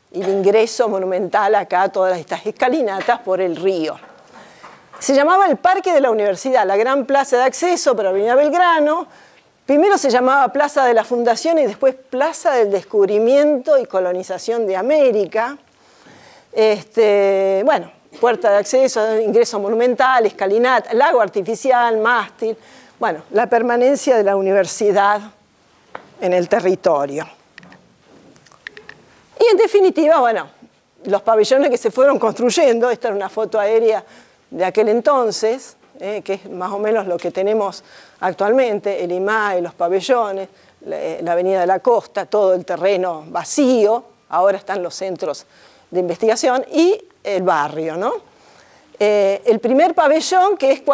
y el ingreso monumental acá, todas estas escalinatas por el río. Se llamaba el Parque de la Universidad, la gran plaza de acceso por Avenida Belgrano. Primero se llamaba Plaza de la Fundación y después Plaza del Descubrimiento y Colonización de América. Bueno, puerta de acceso, ingreso monumental, escalinata, lago artificial, mástil. Bueno, la permanencia de la universidad en el territorio. Y en definitiva, bueno, los pabellones que se fueron construyendo, esta era una foto aérea de aquel entonces, que es más o menos lo que tenemos actualmente, el IMAE, los pabellones, la Avenida de la Costa, todo el terreno vacío, ahora están los centros de investigación, y el barrio, ¿no? El primer pabellón, que es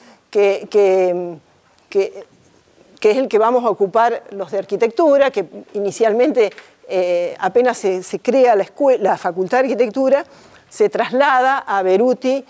que es el que vamos a ocupar los de arquitectura, que inicialmente apenas se crea la Facultad de Arquitectura, se traslada a Beruti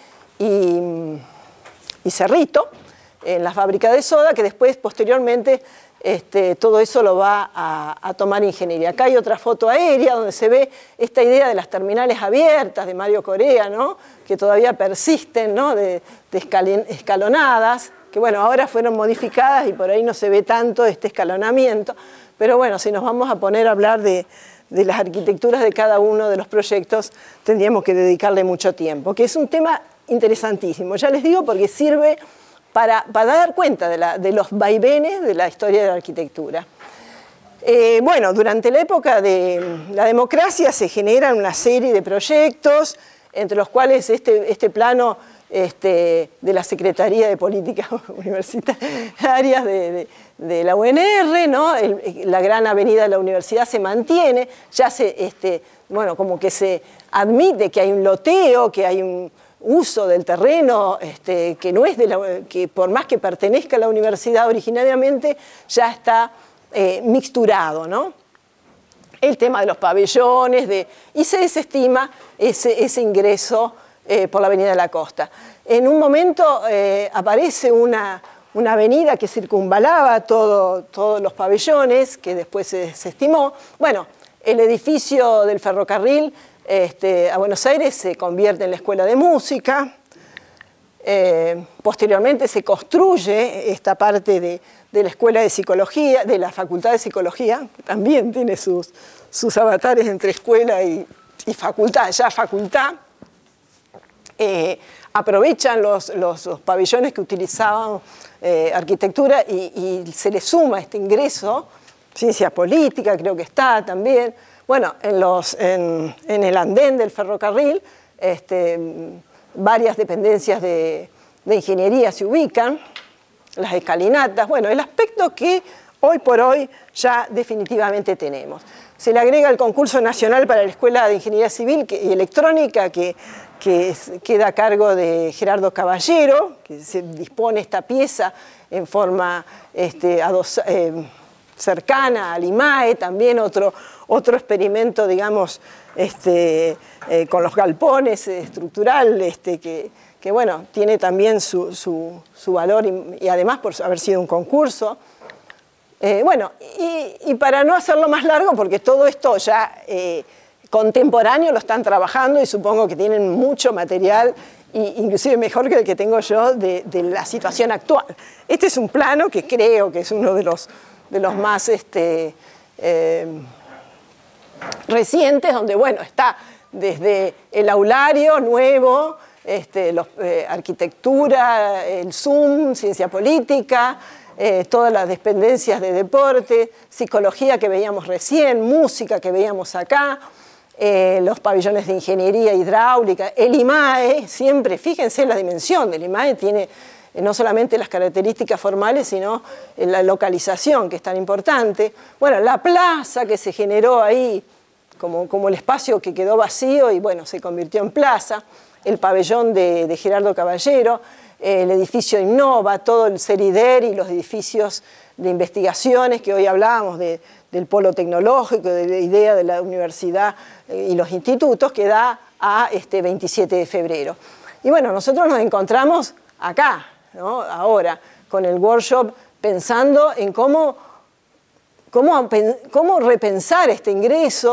y Cerrito, en la fábrica de soda, que después, posteriormente, todo eso lo va a tomar ingeniería. Acá hay otra foto aérea donde se ve esta idea de las terminales abiertas de Mario Correa, ¿no? Que todavía persisten, ¿no? de escalonadas, que bueno, ahora fueron modificadas y por ahí no se ve tanto este escalonamiento, pero bueno, si nos vamos a poner a hablar de las arquitecturas de cada uno de los proyectos, tendríamos que dedicarle mucho tiempo, que es un tema interesantísimo, ya les digo, porque sirve para dar cuenta de los vaivenes de la historia de la arquitectura. Bueno, durante la época de la democracia se generan una serie de proyectos, entre los cuales este plano de la Secretaría de Políticas Universitarias de la UNR, ¿no? La gran avenida de la universidad se mantiene, ya bueno, como que se admite que hay un loteo, que hay un uso del terreno que no es que por más que pertenezca a la universidad originariamente, ya está mixturado, ¿no? El tema de los pabellones, y se desestima ese ingreso por la Avenida de la Costa. En un momento aparece una avenida que circunvalaba todos los pabellones, que después se desestimó. Bueno, el edificio del ferrocarril a Buenos Aires se convierte en la Escuela de Música. Posteriormente se construye esta parte de la Escuela de Psicología, de la Facultad de Psicología, que también tiene sus avatares entre escuela y facultad, ya facultad. Aprovechan los pabellones que utilizaban arquitectura y se le suma este ingreso, ciencia política creo que está también. Bueno, en el andén del ferrocarril, varias dependencias de ingeniería se ubican, las escalinatas, bueno, el aspecto que hoy por hoy ya definitivamente tenemos. Se le agrega el concurso nacional para la Escuela de Ingeniería Civil y Electrónica, que queda a cargo de Gerardo Caballero, que se dispone esta pieza en forma cercana al IMAE, también otro experimento, digamos, con los galpones estructural, que bueno, tiene también su valor y además por haber sido un concurso. Bueno, y para no hacerlo más largo, porque todo esto ya contemporáneo lo están trabajando y supongo que tienen mucho material, inclusive mejor que el que tengo yo de la situación actual. Este es un plano que creo que es uno de los más recientes, donde bueno, está desde el aulario nuevo, arquitectura, el Zoom, ciencia política, todas las dependencias de deporte, psicología que veíamos recién, música que veíamos acá, los pabellones de ingeniería hidráulica, el IMAE, siempre, fíjense la dimensión del IMAE, tiene no solamente las características formales, sino la localización, que es tan importante. Bueno, la plaza que se generó ahí, como el espacio que quedó vacío y bueno, se convirtió en plaza, el pabellón de Gerardo Caballero, el edificio Innova, todo el CERIDER y los edificios de investigaciones que hoy hablábamos del polo tecnológico, de la idea de la universidad y los institutos, que da a 27 de febrero. Y bueno, nosotros nos encontramos acá, ¿no? Ahora, con el workshop, pensando en cómo repensar este ingreso,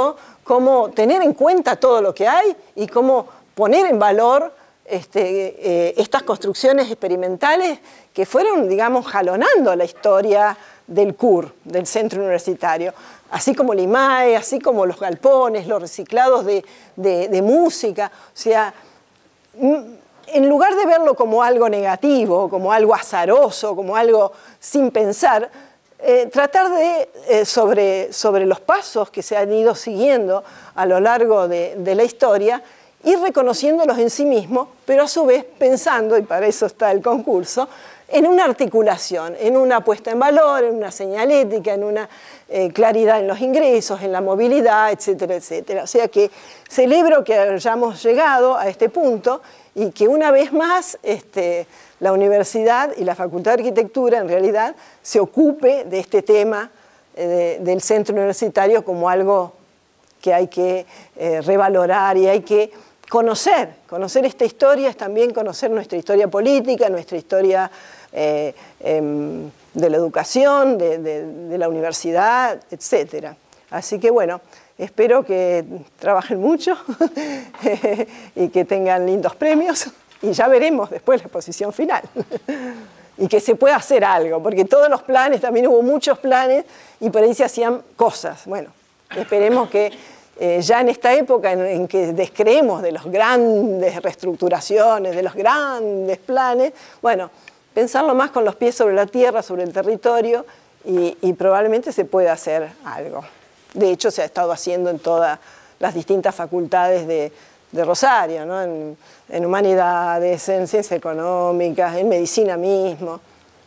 cómo tener en cuenta todo lo que hay y cómo poner en valor estas construcciones experimentales que fueron, digamos, jalonando la historia del CUR, del centro universitario, así como el IMAE, así como los galpones, los reciclados de música. O sea, en lugar de verlo como algo negativo, como algo azaroso, como algo sin pensar, tratar de, sobre los pasos que se han ido siguiendo a lo largo de la historia, ir reconociéndolos en sí mismos, pero a su vez pensando, y para eso está el concurso, en una articulación, en una puesta en valor, en una señalética, en una claridad en los ingresos, en la movilidad, etcétera, etcétera. O sea que celebro que hayamos llegado a este punto y que una vez más la universidad y la Facultad de Arquitectura en realidad se ocupe de este tema del centro universitario como algo que hay que revalorar y hay que conocer. Conocer esta historia es también conocer nuestra historia política, nuestra historia de la educación, de la universidad, etc. Así que bueno, espero que trabajen mucho y que tengan lindos premios y ya veremos después la exposición final. Y que se pueda hacer algo, porque todos los planes, también hubo muchos planes y por ahí se hacían cosas. Bueno, esperemos que ya en esta época en que descreemos de las grandes reestructuraciones, de los grandes planes, bueno, pensarlo más con los pies sobre la tierra, sobre el territorio y probablemente se pueda hacer algo. De hecho, se ha estado haciendo en todas las distintas facultades de Rosario, ¿no? En humanidades, en ciencias económicas, en medicina mismo.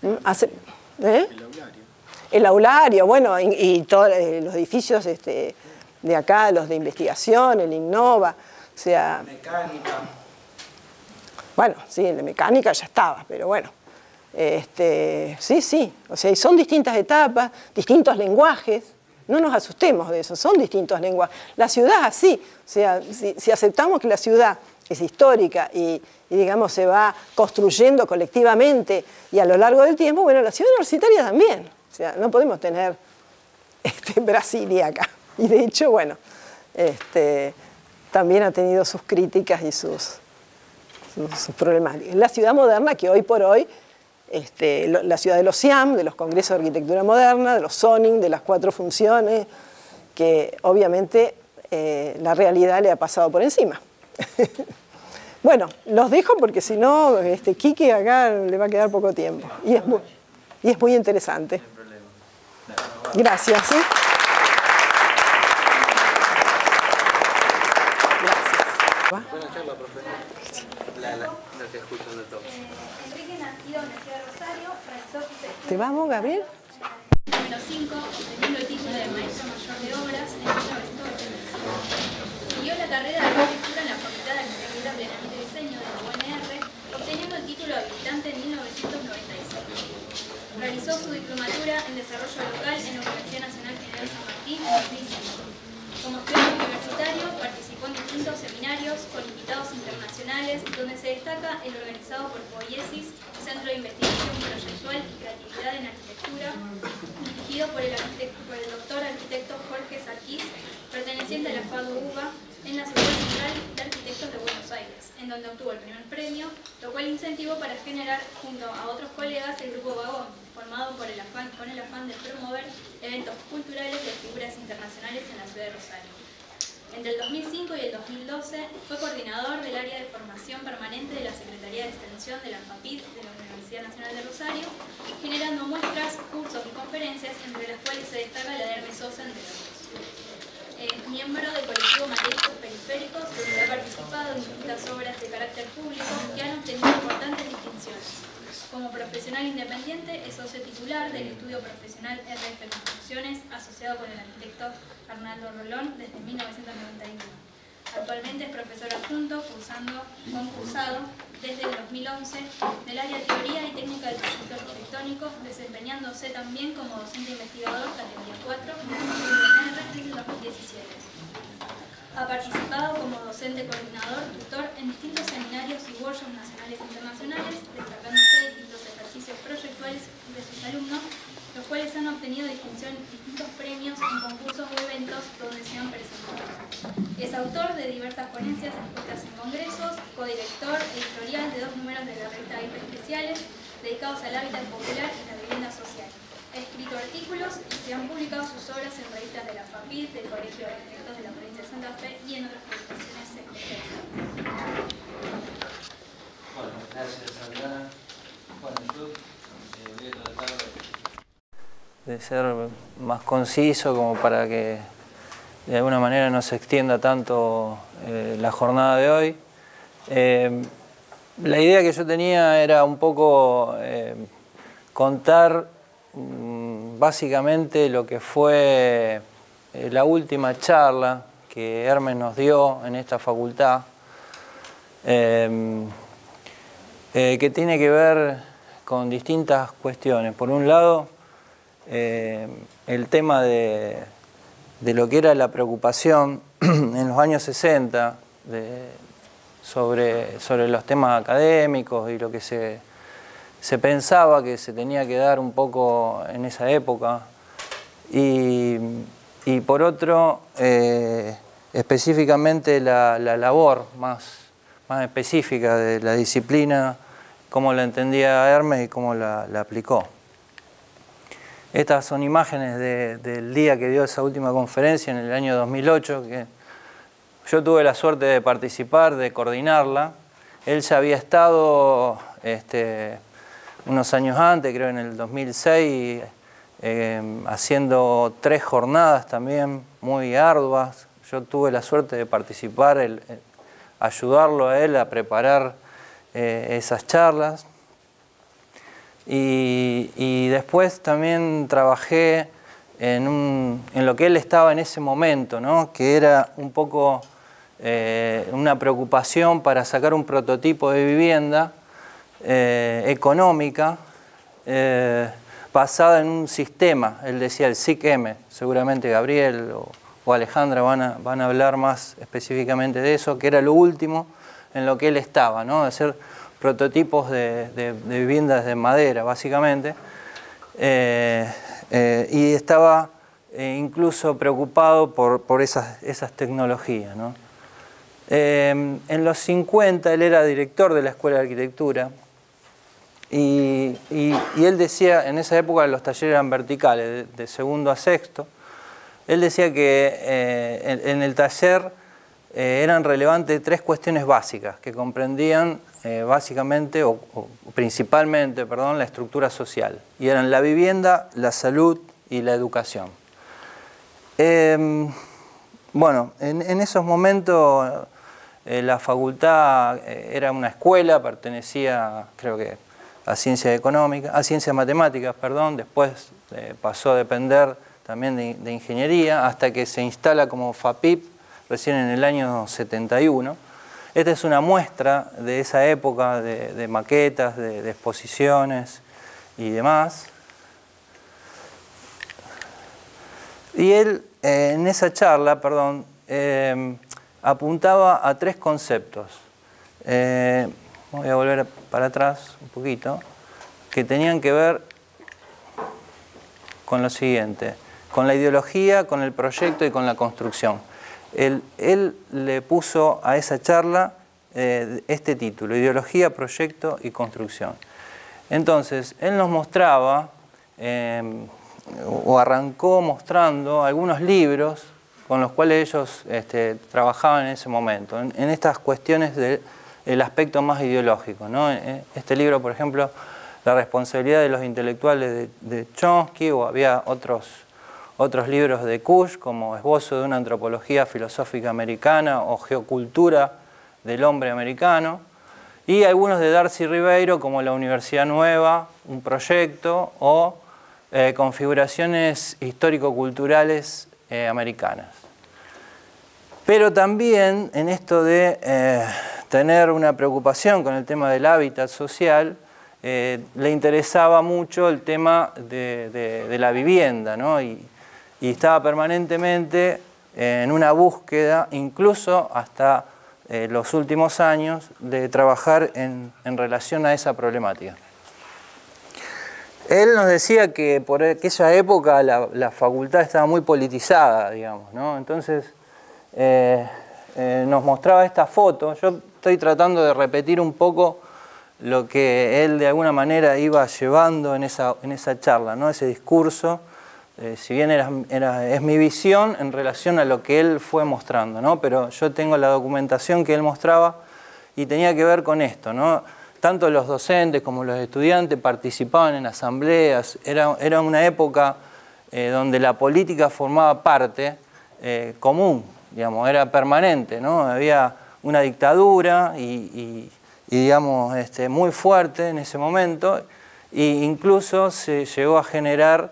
El aulario, bueno, y todos los edificios de acá, los de investigación, el Innova, o sea... Mecánica. Bueno, sí, en la mecánica ya estaba, pero bueno. Sí, o sea, son distintas etapas, distintos lenguajes, no nos asustemos de eso, son distintos lenguajes. La ciudad así, o sea, si aceptamos que la ciudad es histórica y digamos se va construyendo colectivamente y a lo largo del tiempo, bueno, la ciudad universitaria también, o sea, no podemos tener Brasilia acá. Y de hecho, bueno, también ha tenido sus críticas y sus problemáticas. La ciudad moderna que hoy por hoy, la ciudad de los CIAM, de los Congresos de Arquitectura Moderna, de los ZONING, de las 4 funciones, que obviamente la realidad le ha pasado por encima. Bueno, los dejo porque si no, Kiki acá le va a quedar poco tiempo. Y es muy interesante. Gracias. ¿Sí? Buena charla, profe. La que escuchan de todos. Enrique nació en la ciudad de Rosario, realizó sus estudios. ¿Te vamos, Gabriel? Número 5, obteniendo el título de maestro mayor de obras en 1985. Siguió la carrera de arquitectura en la Facultad de Arquitectura Planeamiento y Diseño de la UNR, obteniendo el título de habilitante en 1996. Realizó su diplomatura en desarrollo local en la Universidad Nacional General San Martín en 2005. Como estudiante universitario, participó en distintos seminarios con invitados internacionales, donde se destaca el organizado por POIESIS, Centro de Investigación Proyectual y Creatividad en Arquitectura, dirigido por el doctor arquitecto Jorge Sarkis, perteneciente a la FADU UBA, en la Sociedad Central de Arquitectos de Buenos Aires, en donde obtuvo el primer premio, lo cual incentivó para generar, junto a otros colegas, el Grupo Vagón, formado con el afán de promover eventos culturales de figuras internacionales en la ciudad de Rosario. Entre el 2005 y el 2012 fue coordinador del área de formación permanente de la Secretaría de Extensión de la FAPID de la Universidad Nacional de Rosario, generando muestras, cursos y conferencias, entre las cuales se destaca la de Hermes Sosa, entre otros. Miembro del colectivo Materiales Periféricos, donde ha participado en distintas obras de carácter público que han obtenido importantes distinciones. Como profesional independiente, es socio titular del estudio profesional RF Construcciones, asociado con el arquitecto Arnaldo Rolón desde 1991. Actualmente es profesor adjunto, concursado desde el 2011 del área de Teoría y Técnica del Proyecto Arquitectónico, desempeñándose también como docente investigador categoría 4 en el 2017. Ha participado como docente coordinador, tutor en distintos seminarios y workshops nacionales e internacionales, destacándose distintos ejercicios proyectuales de sus alumnos, los cuales han obtenido distintos premios en concursos o eventos donde se han presentado. Es autor de diversas ponencias expuestas en congresos, codirector editorial de 2 números de la revista Hábitat Especiales, dedicados al hábitat popular y la vivienda social. Ha escrito artículos y se han publicado sus obras en revistas de la FAPID, del Colegio de Arquitectos de la Provincia de Santa Fe y en otras publicaciones especializadas. Bueno, gracias, Adriana. Bueno, yo voy a tratar de ser más conciso como para que de alguna manera no se extienda tanto la jornada de hoy. La idea que yo tenía era un poco contar básicamente lo que fue la última charla que Hermes nos dio en esta facultad, que tiene que ver con distintas cuestiones. Por un lado, el tema de lo que era la preocupación en los años 60 sobre los temas académicos y lo que se pensaba que se tenía que dar un poco en esa época. Y por otro, específicamente la labor más específica de la disciplina, cómo la entendía Hermes y cómo la aplicó. Estas son imágenes del día que dio esa última conferencia en el año 2008, que yo tuve la suerte de participar, de coordinarla. Él ya había estado unos años antes, creo en el 2006, haciendo 3 jornadas también muy arduas. Yo tuve la suerte de participar, ayudarlo a él a preparar esas charlas. Y después también trabajé en lo que él estaba en ese momento, ¿no? Que era un poco una preocupación para sacar un prototipo de vivienda económica basada en un sistema. Él decía el SIC-M, seguramente Gabriel o Alejandra van a hablar más específicamente de eso, que era lo último en lo que él estaba, ¿no? De hacer prototipos de viviendas de madera, básicamente, y estaba incluso preocupado por esas tecnologías, ¿no? En los 50 él era director de la Escuela de Arquitectura y él decía, en esa época los talleres eran verticales, de segundo a sexto. Él decía que en el taller eran relevantes 3 cuestiones básicas que comprendían básicamente o principalmente, perdón, la estructura social, y eran la vivienda, la salud y la educación. Bueno, en esos momentos la facultad era una escuela, pertenecía, creo que, a ciencias matemáticas, perdón, después pasó a depender también de ingeniería, hasta que se instala como FAPIP recién en el año 71. Esta es una muestra de esa época, de maquetas, de exposiciones y demás. Y él, en esa charla, perdón, apuntaba a 3 conceptos. Voy a volver para atrás un poquito, que tenían que ver con lo siguiente, con la ideología, con el proyecto y con la construcción. Él le puso a esa charla este título, Ideología, Proyecto y Construcción. Entonces, él nos mostraba, o arrancó mostrando algunos libros con los cuales ellos trabajaban en ese momento, en estas cuestiones del aspecto más ideológico, ¿no? Este libro, por ejemplo, La responsabilidad de los intelectuales de Chomsky, o había otros libros de Kusch, como Esbozo de una antropología filosófica americana o Geocultura del hombre americano, y algunos de Darcy Ribeiro, como La Universidad Nueva, un proyecto, o Configuraciones histórico-culturales americanas. Pero también en esto de tener una preocupación con el tema del hábitat social, le interesaba mucho el tema de la vivienda, ¿no? Y estaba permanentemente en una búsqueda, incluso hasta los últimos años, de trabajar en relación a esa problemática. Él nos decía que por aquella época la facultad estaba muy politizada, digamos, ¿no? Entonces, nos mostraba esta foto. Yo estoy tratando de repetir un poco lo que él de alguna manera iba llevando en esa charla, ¿no? Ese discurso, si bien es mi visión en relación a lo que él fue mostrando, ¿no? Pero yo tengo la documentación que él mostraba y tenía que ver con esto, ¿no? Tanto los docentes como los estudiantes participaban en asambleas, era una época donde la política formaba parte común, digamos, era permanente, ¿no? Había una dictadura y digamos, muy fuerte en ese momento, e incluso se llegó a generar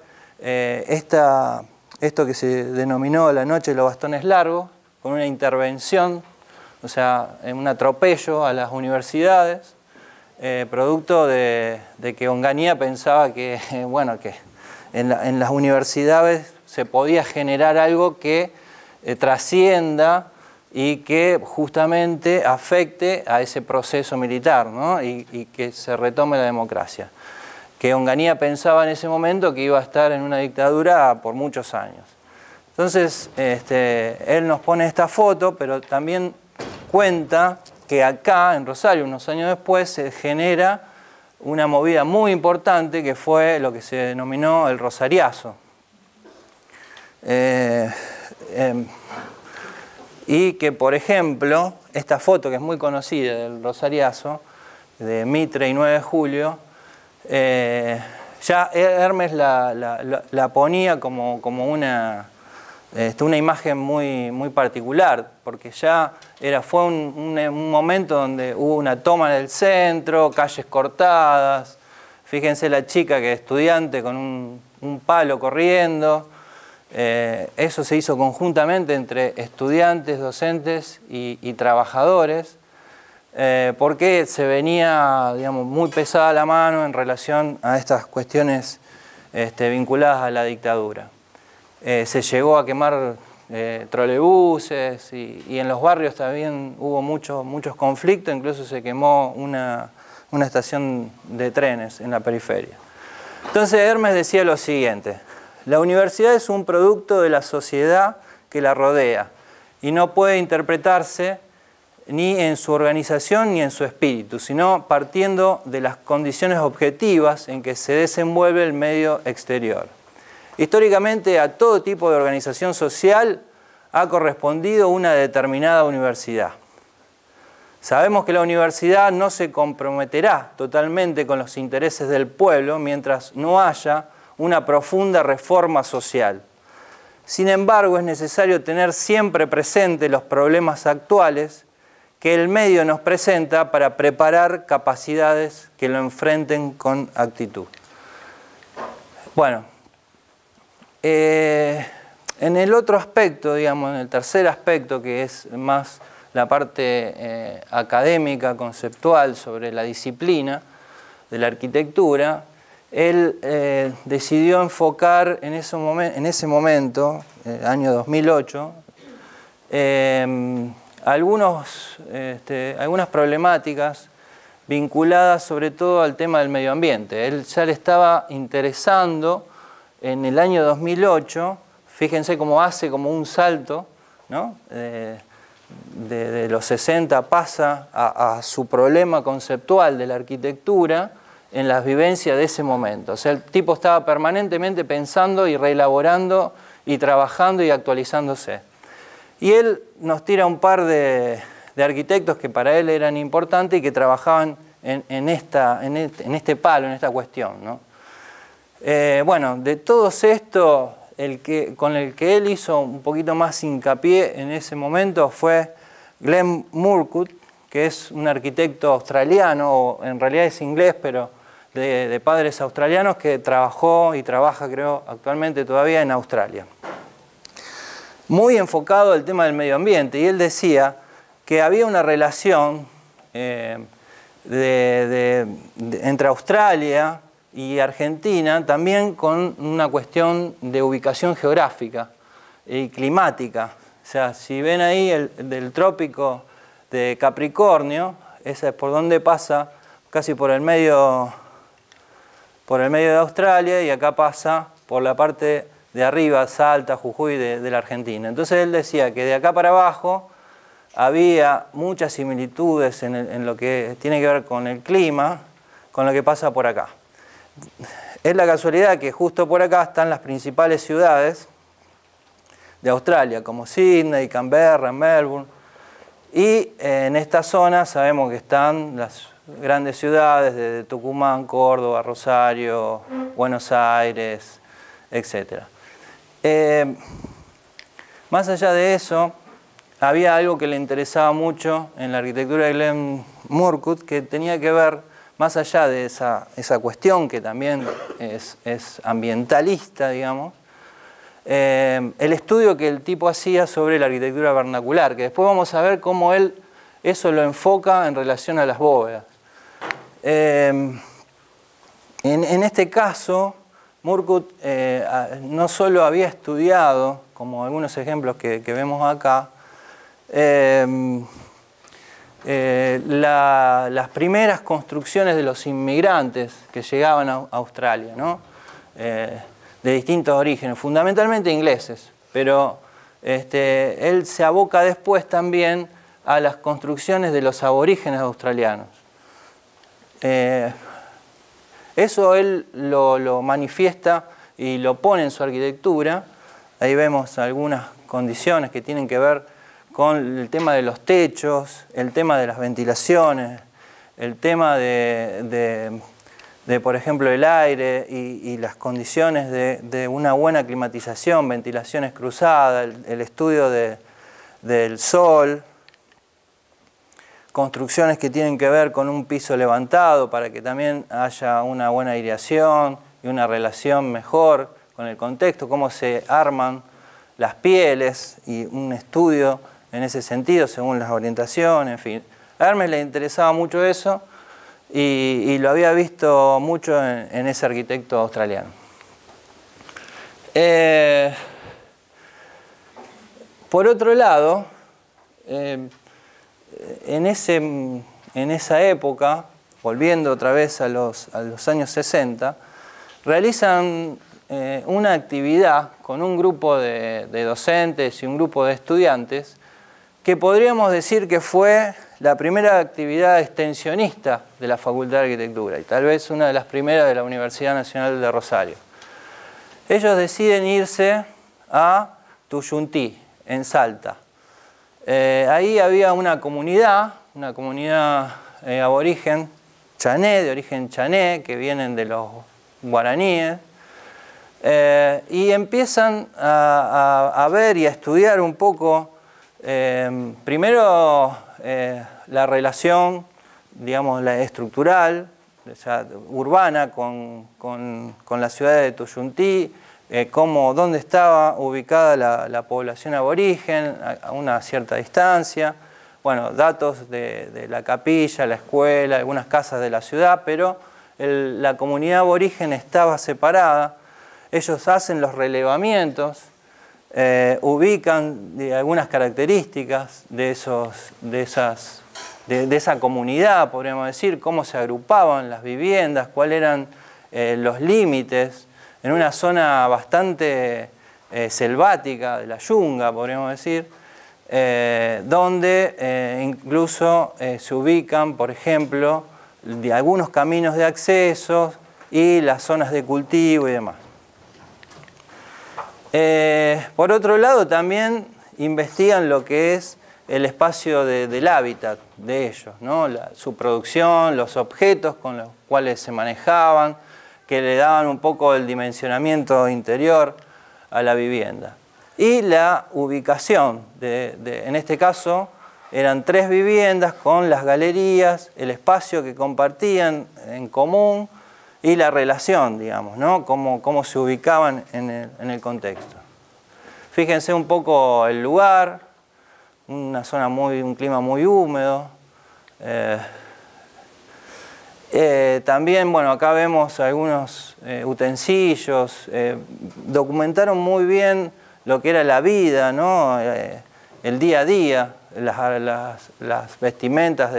esto que se denominó la Noche de los Bastones Largos, con una intervención, o sea, un atropello a las universidades, producto de que Onganía pensaba que, bueno, que en las universidades se podía generar algo que trascienda y que justamente afecte a ese proceso militar, ¿no? y que se retome la democracia. Que Onganía pensaba en ese momento que iba a estar en una dictadura por muchos años. Entonces, él nos pone esta foto, pero también cuenta que acá, en Rosario, unos años después, se genera una movida muy importante que fue lo que se denominó el Rosariazo. Y que, por ejemplo, esta foto que es muy conocida del Rosariazo, de Mitre y 9 de julio, ya Hermes la ponía como una imagen muy particular, porque ya fue un momento donde hubo una toma del centro, calles cortadas. Fíjense la chica que es estudiante con un palo corriendo. Eso se hizo conjuntamente entre estudiantes, docentes y trabajadores, porque se venía, digamos, muy pesada la mano en relación a estas cuestiones vinculadas a la dictadura. Se llegó a quemar trolebuses y en los barrios también hubo muchos conflictos, incluso se quemó una estación de trenes en la periferia. Entonces Hermes decía lo siguiente: la universidad es un producto de la sociedad que la rodea y no puede interpretarse ni en su organización ni en su espíritu, sino partiendo de las condiciones objetivas en que se desenvuelve el medio exterior. Históricamente, a todo tipo de organización social ha correspondido una determinada universidad. Sabemos que la universidad no se comprometerá totalmente con los intereses del pueblo mientras no haya una profunda reforma social. Sin embargo, es necesario tener siempre presente los problemas actuales que el medio nos presenta para preparar capacidades que lo enfrenten con actitud. Bueno, en el otro aspecto, digamos, en el tercer aspecto, que es más la parte académica, conceptual, sobre la disciplina de la arquitectura, él decidió enfocar en ese momento, año 2008, algunas problemáticas vinculadas sobre todo al tema del medio ambiente. Él ya le estaba interesando en el año 2008, fíjense cómo hace como un salto, ¿no? De los 60 pasa a su problema conceptual de la arquitectura en las vivencias de ese momento. O sea, el tipo estaba permanentemente pensando y reelaborando y trabajando y actualizándose. Y él nos tira un par de arquitectos que para él eran importantes y que trabajaban en este palo, en esta cuestión, ¿no? Bueno, de todos estos, con el que él hizo un poquito más hincapié en ese momento fue Glenn Murcutt, que es un arquitecto australiano, o en realidad es inglés, pero de padres australianos, que trabajó y trabaja, creo, actualmente todavía en Australia. Muy enfocado al tema del medio ambiente, y él decía que había una relación entre Australia y Argentina también con una cuestión de ubicación geográfica y climática. O sea, si ven ahí del trópico de Capricornio, ese es por donde pasa, casi por el medio de Australia, y acá pasa por la parte de arriba, Salta, Jujuy, de la Argentina. Entonces él decía que de acá para abajo había muchas similitudes en lo que tiene que ver con el clima, con lo que pasa por acá. Es la casualidad que justo por acá están las principales ciudades de Australia, como Sydney, Canberra, Melbourne, y en esta zona sabemos que están las grandes ciudades de Tucumán, Córdoba, Rosario, Buenos Aires, etc. Más allá de eso, había algo que le interesaba mucho en la arquitectura de Glenn Murcutt, que tenía que ver, más allá de esa cuestión que también es ambientalista, digamos, el estudio que el tipo hacía sobre la arquitectura vernacular, que después vamos a ver cómo él eso lo enfoca en relación a las bóvedas. En este caso, Murcutt no solo había estudiado, como algunos ejemplos que vemos acá, las primeras construcciones de los inmigrantes que llegaban a Australia, ¿no? De distintos orígenes, fundamentalmente ingleses, pero él se aboca después también a las construcciones de los aborígenes australianos. Eso él lo manifiesta y lo pone en su arquitectura. Ahí vemos algunas condiciones que tienen que ver con el tema de los techos, el tema de las ventilaciones, el tema de por ejemplo, el aire y las condiciones de una buena climatización, ventilaciones cruzadas, el estudio del sol, construcciones que tienen que ver con un piso levantado para que también haya una buena aireación y una relación mejor con el contexto, cómo se arman las pieles y un estudio en ese sentido según las orientaciones, en fin. A Hermes le interesaba mucho eso y lo había visto mucho en ese arquitecto australiano. Por otro lado, en esa época, volviendo otra vez a los años 60, realizan una actividad con un grupo de docentes y un grupo de estudiantes que podríamos decir que fue la primera actividad extensionista de la Facultad de Arquitectura y tal vez una de las primeras de la Universidad Nacional de Rosario. Ellos deciden irse a Tuyuntí, en Salta. Ahí había una comunidad aborigen chané, de origen chané, que vienen de los guaraníes, y empiezan a ver y a estudiar un poco, primero la relación, digamos, la estructural, o sea, urbana con la ciudad de Tuyuntí, dónde estaba ubicada la población aborigen a una cierta distancia, bueno, datos de la capilla, la escuela, algunas casas de la ciudad, pero la comunidad aborigen estaba separada. Ellos hacen los relevamientos, ubican algunas características de esa comunidad, podríamos decir, cómo se agrupaban las viviendas, cuáles eran los límites, en una zona bastante selvática de la yunga, podríamos decir, donde incluso se ubican, por ejemplo, algunos caminos de acceso y las zonas de cultivo y demás. Por otro lado, también investigan lo que es el espacio del hábitat de ellos, ¿no? Su producción, los objetos con los cuales se manejaban, que le daban un poco el dimensionamiento interior a la vivienda. Y la ubicación, en este caso, eran 3 viviendas con las galerías, el espacio que compartían en común y la relación, digamos, ¿no? Cómo se ubicaban en el contexto. Fíjense un poco el lugar, una zona un clima muy húmedo. También, bueno, acá vemos algunos utensilios, documentaron muy bien lo que era la vida, ¿no? El día a día, las vestimentas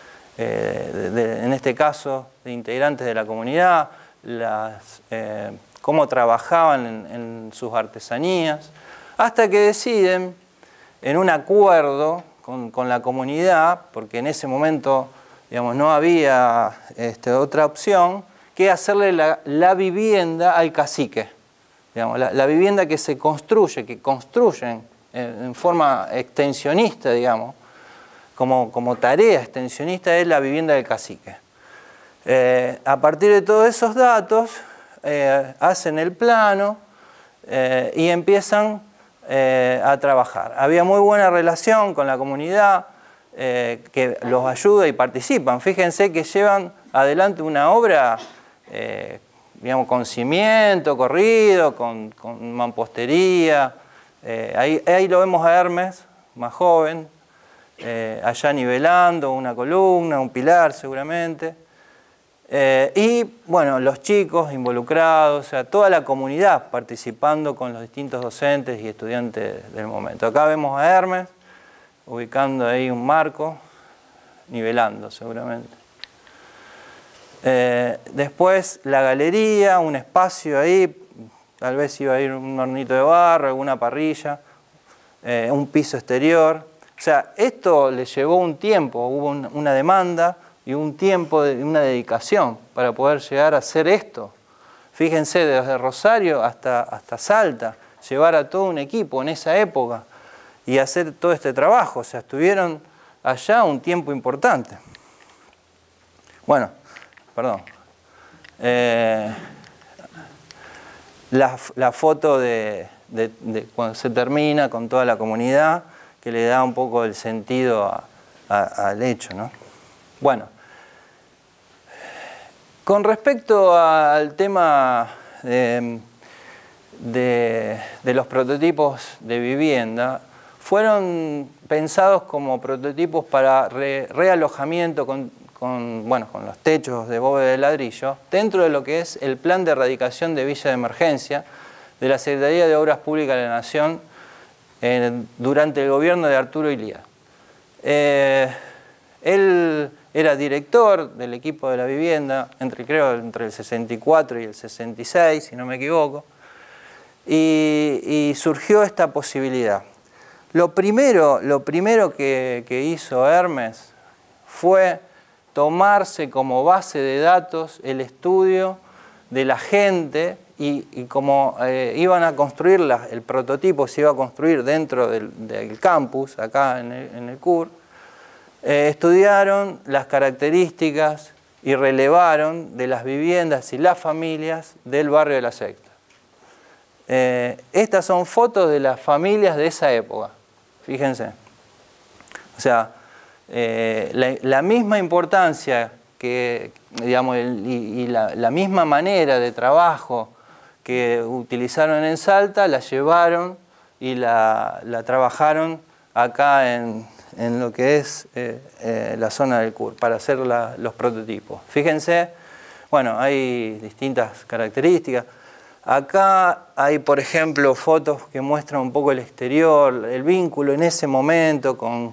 en este caso, de integrantes de la comunidad, cómo trabajaban en sus artesanías, hasta que deciden, en un acuerdo con la comunidad, porque en ese momento, digamos, no había otra opción, que hacerle la vivienda al cacique. Digamos, la vivienda que se construye, que construyen en forma extensionista, digamos, como tarea extensionista, es la vivienda del cacique. A partir de todos esos datos, hacen el plano y empiezan a trabajar. Había muy buena relación con la comunidad que los ayuda y participan. Fíjense que llevan adelante una obra digamos, con cimiento corrido, con mampostería. Ahí lo vemos a Hermes, más joven, allá nivelando una columna, un pilar seguramente. Y bueno, los chicos involucrados, o sea, toda la comunidad participando con los distintos docentes y estudiantes del momento. Acá vemos a Hermes ubicando ahí un marco, nivelando seguramente. Después la galería, un espacio ahí, tal vez iba a ir un hornito de barro, alguna parrilla, un piso exterior. O sea, esto le llevó un tiempo, hubo una demanda y un tiempo, una dedicación para poder llegar a hacer esto. Fíjense, desde Rosario hasta Salta, llevar a todo un equipo en esa época y hacer todo este trabajo. O sea, estuvieron allá un tiempo importante. Bueno, perdón. La foto de cuando se termina con toda la comunidad, que le da un poco el sentido al hecho, ¿no? Bueno, con respecto al tema de los prototipos de vivienda, fueron pensados como prototipos para realojamiento con los techos de bóveda de ladrillo, dentro de lo que es el plan de erradicación de villa de emergencia de la Secretaría de Obras Públicas de la Nación durante el gobierno de Arturo Illia. Él era director del equipo de la vivienda, creo entre el 64 y el 66, si no me equivoco, y surgió esta posibilidad. Lo primero que hizo Hermes fue tomarse como base de datos el estudio de la gente y como iban a construir, el prototipo se iba a construir dentro del campus, acá en el CUR, estudiaron las características y relevaron de las viviendas y las familias del barrio de la Sexta. Estas son fotos de las familias de esa época, fíjense. O sea, la misma importancia que, digamos, y la misma manera de trabajo que utilizaron en Salta, la llevaron y la trabajaron acá en lo que es la zona del CUR, para hacer los prototipos. Fíjense, bueno, hay distintas características. Acá hay, por ejemplo, fotos que muestran un poco el exterior, el vínculo en ese momento con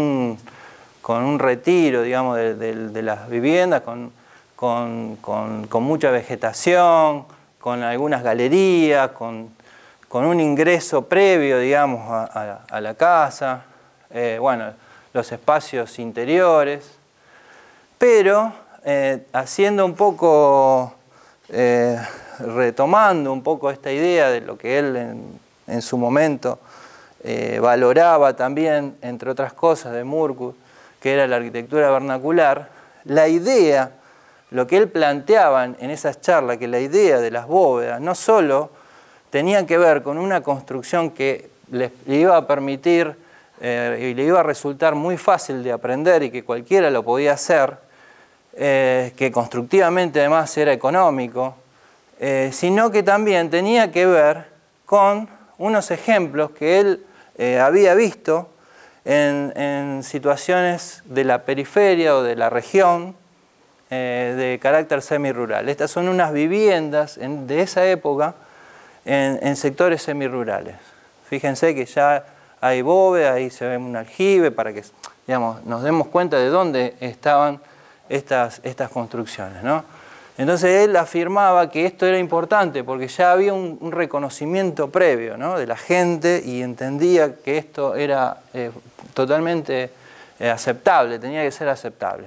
un retiro, digamos, de las viviendas, con mucha vegetación, con algunas galerías, con un ingreso previo, digamos, a la casa, bueno, los espacios interiores, pero haciendo un poco, retomando un poco esta idea de lo que él en su momento valoraba también, entre otras cosas, de Murcutt, que era la arquitectura vernacular, la idea, lo que él planteaba en esas charlas, que la idea de las bóvedas no solo tenía que ver con una construcción que le iba a permitir y le iba a resultar muy fácil de aprender y que cualquiera lo podía hacer, que constructivamente además era económico, sino que también tenía que ver con unos ejemplos que él había visto en situaciones de la periferia o de la región de carácter semirural. Estas son unas viviendas de esa época en sectores semirurales. Fíjense que ya hay bóveda, ahí se ve un aljibe para que, digamos, nos demos cuenta de dónde estaban estas construcciones, ¿no? Entonces él afirmaba que esto era importante porque ya había un reconocimiento previo, ¿no?, de la gente, y entendía que esto era totalmente aceptable, tenía que ser aceptable.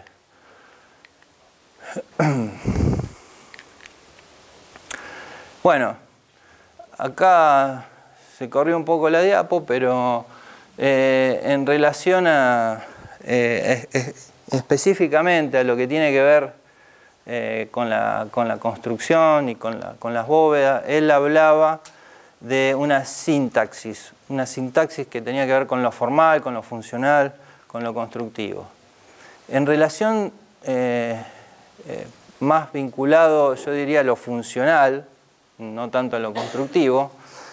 Bueno, acá se corrió un poco la diapo, pero en relación a específicamente a lo que tiene que ver con la construcción y con las bóvedas, él hablaba de una sintaxis que tenía que ver con lo formal, con lo funcional, con lo constructivo. En relación más vinculado, yo diría, a lo funcional, no tanto a lo constructivo,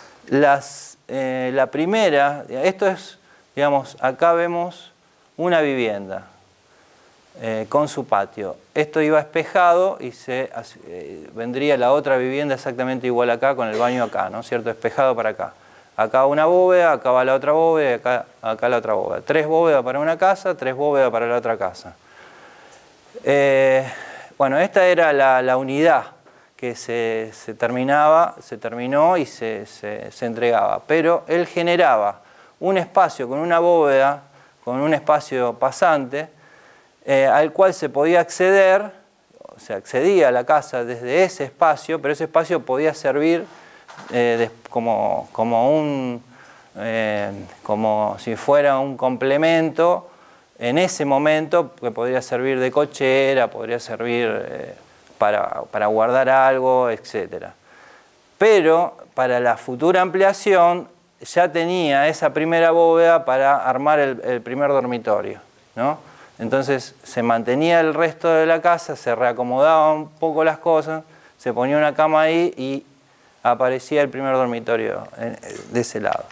la primera, esto es, digamos, acá vemos una vivienda con su patio. Esto iba espejado y vendría la otra vivienda exactamente igual acá, con el baño acá, ¿no es cierto? Espejado para acá. Acá una bóveda, acá va la otra bóveda, acá la otra bóveda. 3 bóvedas para una casa, 3 bóvedas para la otra casa. Bueno, esta era la unidad que se terminó y se entregaba. Pero él generaba un espacio con una bóveda, con un espacio pasante, al cual se podía acceder, o sea, accedía a la casa desde ese espacio, pero ese espacio podía servir como si fuera un complemento en ese momento, que podría servir de cochera, podría servir para guardar algo, etc. Pero para la futura ampliación ya tenía esa primera bóveda para armar el primer dormitorio, ¿no? Entonces se mantenía el resto de la casa, se reacomodaban un poco las cosas, se ponía una cama ahí y aparecía el primer dormitorio de ese lado.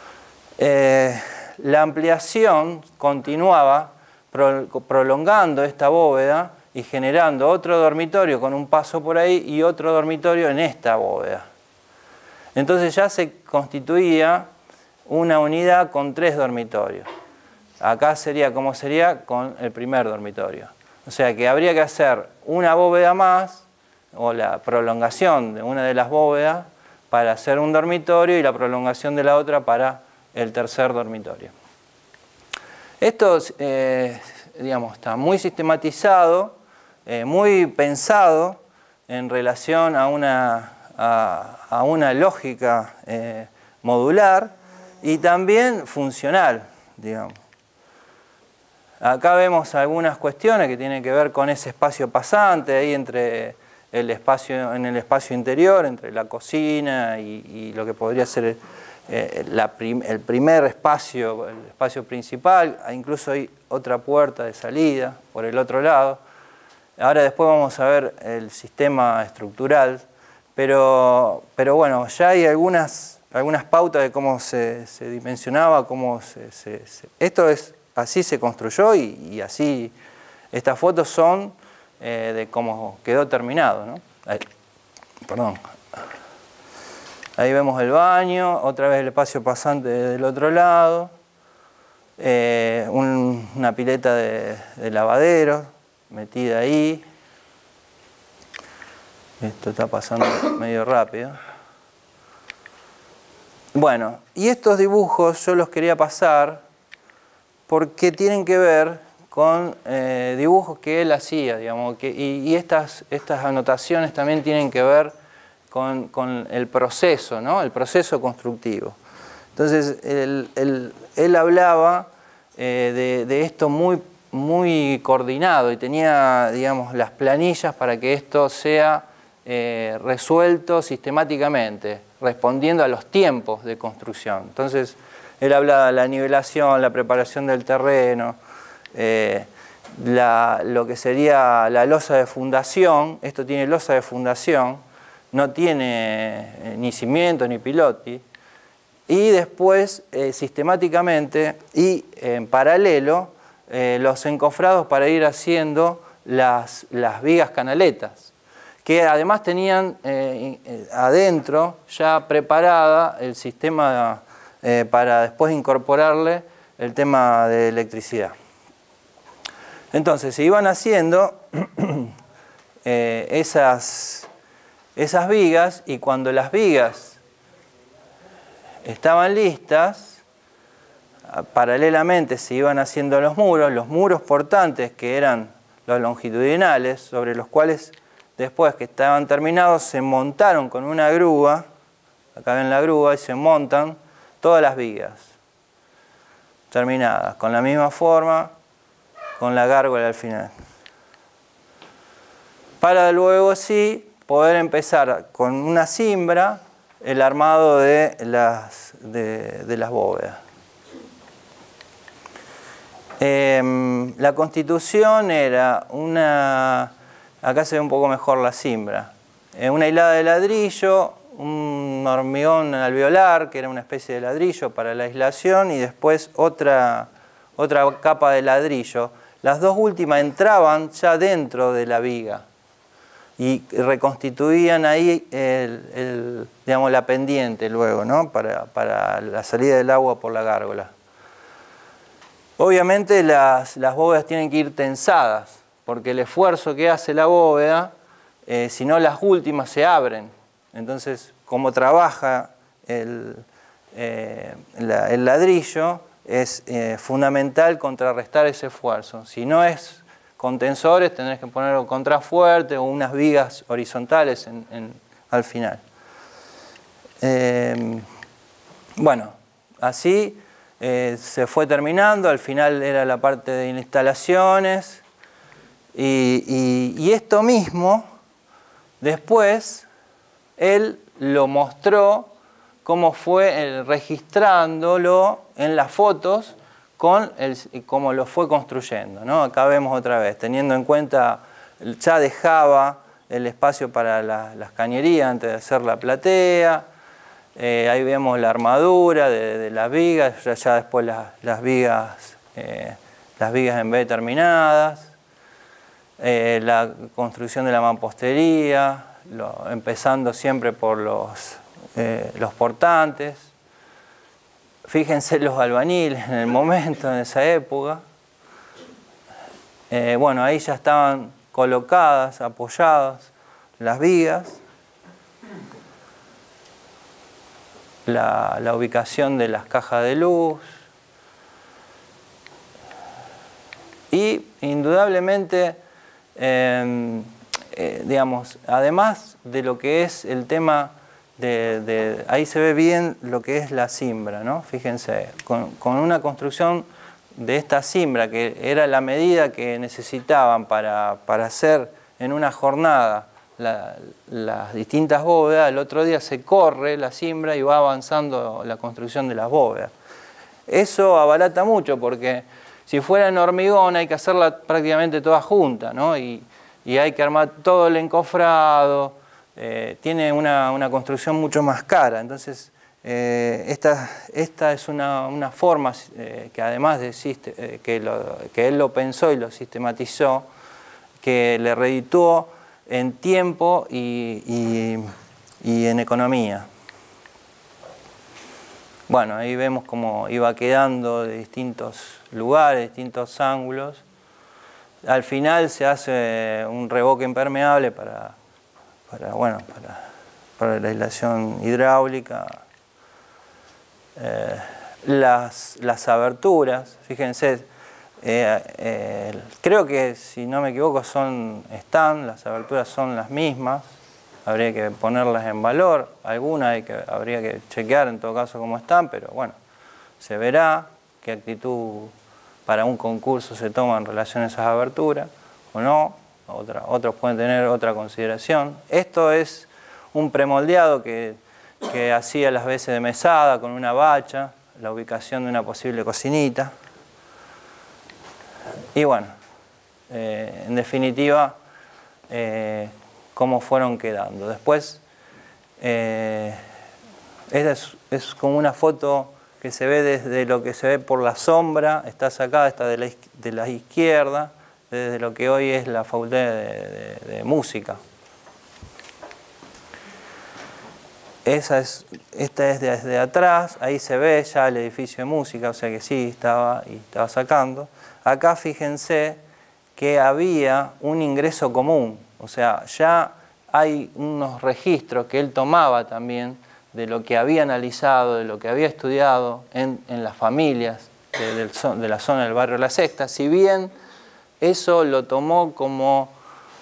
La ampliación continuaba prolongando esta bóveda y generando otro dormitorio con un paso por ahí y otro dormitorio en esta bóveda. Entonces ya se constituía una unidad con 3 dormitorios. Acá sería como sería con el primer dormitorio. O sea que habría que hacer una bóveda más, o la prolongación de una de las bóvedas, para hacer un dormitorio y la prolongación de la otra para el tercer dormitorio. Esto, digamos, está muy sistematizado, muy pensado en relación a una lógica modular y también funcional, digamos. Acá vemos algunas cuestiones que tienen que ver con ese espacio pasante, ahí entre en el espacio interior, entre la cocina y lo que podría ser el primer espacio, el espacio principal. Incluso hay otra puerta de salida por el otro lado. Ahora después vamos a ver el sistema estructural, pero bueno, ya hay algunas pautas de cómo se dimensionaba, cómo esto es. Así se construyó y así estas fotos son de cómo quedó terminado, ¿no? Perdón. Ahí vemos el baño, otra vez el espacio pasante del otro lado, una pileta de lavadero metida ahí. Esto está pasando medio rápido. Bueno, y estos dibujos yo los quería pasar porque tienen que ver con dibujos que él hacía, digamos, y estas anotaciones también tienen que ver con el proceso, ¿no? El proceso constructivo. Entonces, él hablaba de esto muy coordinado y tenía, digamos, las planillas para que esto sea resuelto sistemáticamente, respondiendo a los tiempos de construcción. Entonces, él hablaba de la nivelación, la preparación del terreno, lo que sería la losa de fundación. Esto tiene losa de fundación, no tiene ni cimiento ni piloti. Y después, sistemáticamente y en paralelo, los encofrados para ir haciendo las vigas canaletas, que además tenían adentro ya preparada el sistema para después incorporarle el tema de electricidad. Entonces se iban haciendo esas vigas, y cuando las vigas estaban listas, paralelamente se iban haciendo los muros portantes, que eran los longitudinales, sobre los cuales después que estaban terminados se montaron con una grúa, acá ven la grúa, y se montan todas las vigas terminadas, con la misma forma, con la gárgola al final. Para luego sí poder empezar con una cimbra el armado de las bóvedas. La constitución era una, acá se ve un poco mejor la cimbra, una hilada de ladrillo, un hormigón alveolar, que era una especie de ladrillo para la aislación, y después otra capa de ladrillo. Las dos últimas entraban ya dentro de la viga y reconstituían ahí digamos, la pendiente luego, ¿no? para la salida del agua por la gárgola. Obviamente las bóvedas tienen que ir tensadas, porque el esfuerzo que hace la bóveda, si no las últimas se abren. Entonces, como trabaja el ladrillo, es fundamental contrarrestar ese esfuerzo. Si no es con tensores, tendrás que ponerlo contrafuerte o unas vigas horizontales al final. Bueno, así se fue terminando. Al final era la parte de instalaciones. Y esto mismo, después, él lo mostró cómo fue registrándolo en las fotos con cómo lo fue construyendo, ¿no? Acá vemos otra vez, teniendo en cuenta, ya dejaba el espacio para las cañerías antes de hacer la platea. Ahí vemos la armadura de las vigas, ya después las vigas en B terminadas. La construcción de la mampostería, empezando siempre por los portantes. Fíjense los albañiles en el momento, en esa época. Bueno, ahí ya estaban colocadas, apoyadas las vigas. La ubicación de las cajas de luz. Y indudablemente, digamos, además de lo que es el tema ahí se ve bien lo que es la cimbra, ¿no? Fíjense, con una construcción de esta cimbra, que era la medida que necesitaban para hacer en una jornada las distintas bóvedas, el otro día se corre la cimbra y va avanzando la construcción de las bóvedas. Eso abarata mucho, porque si fuera en hormigón hay que hacerla prácticamente toda junta, ¿no? Y hay que armar todo el encofrado. Tiene una construcción mucho más cara. Entonces, esta es una forma que además de que él lo pensó y lo sistematizó, que le redituó en tiempo y en economía. Bueno, ahí vemos cómo iba quedando de distintos lugares, distintos ángulos. Al final se hace un revoque impermeable para la aislación hidráulica. Las aberturas, fíjense, creo que si no me equivoco las aberturas son las mismas, habría que ponerlas en valor, algunas habría que chequear en todo caso cómo están, pero bueno, se verá qué actitud para un concurso se toma en relación a esas aberturas o no. Otros pueden tener otra consideración. Esto es un premoldeado que hacía las veces de mesada con una bacha, la ubicación de una posible cocinita. Y bueno, en definitiva, cómo fueron quedando. Después, esta es como una foto que se ve desde lo que se ve por la sombra, está sacada, esta de la izquierda, desde lo que hoy es la Facultad de Música. Esta es desde atrás, ahí se ve ya el edificio de música, o sea que sí, estaba sacando. Acá fíjense que había un ingreso común, o sea, ya hay unos registros que él tomaba también de lo que había analizado, de lo que había estudiado en las familias de la zona del barrio La Sexta, si bien eso lo tomó como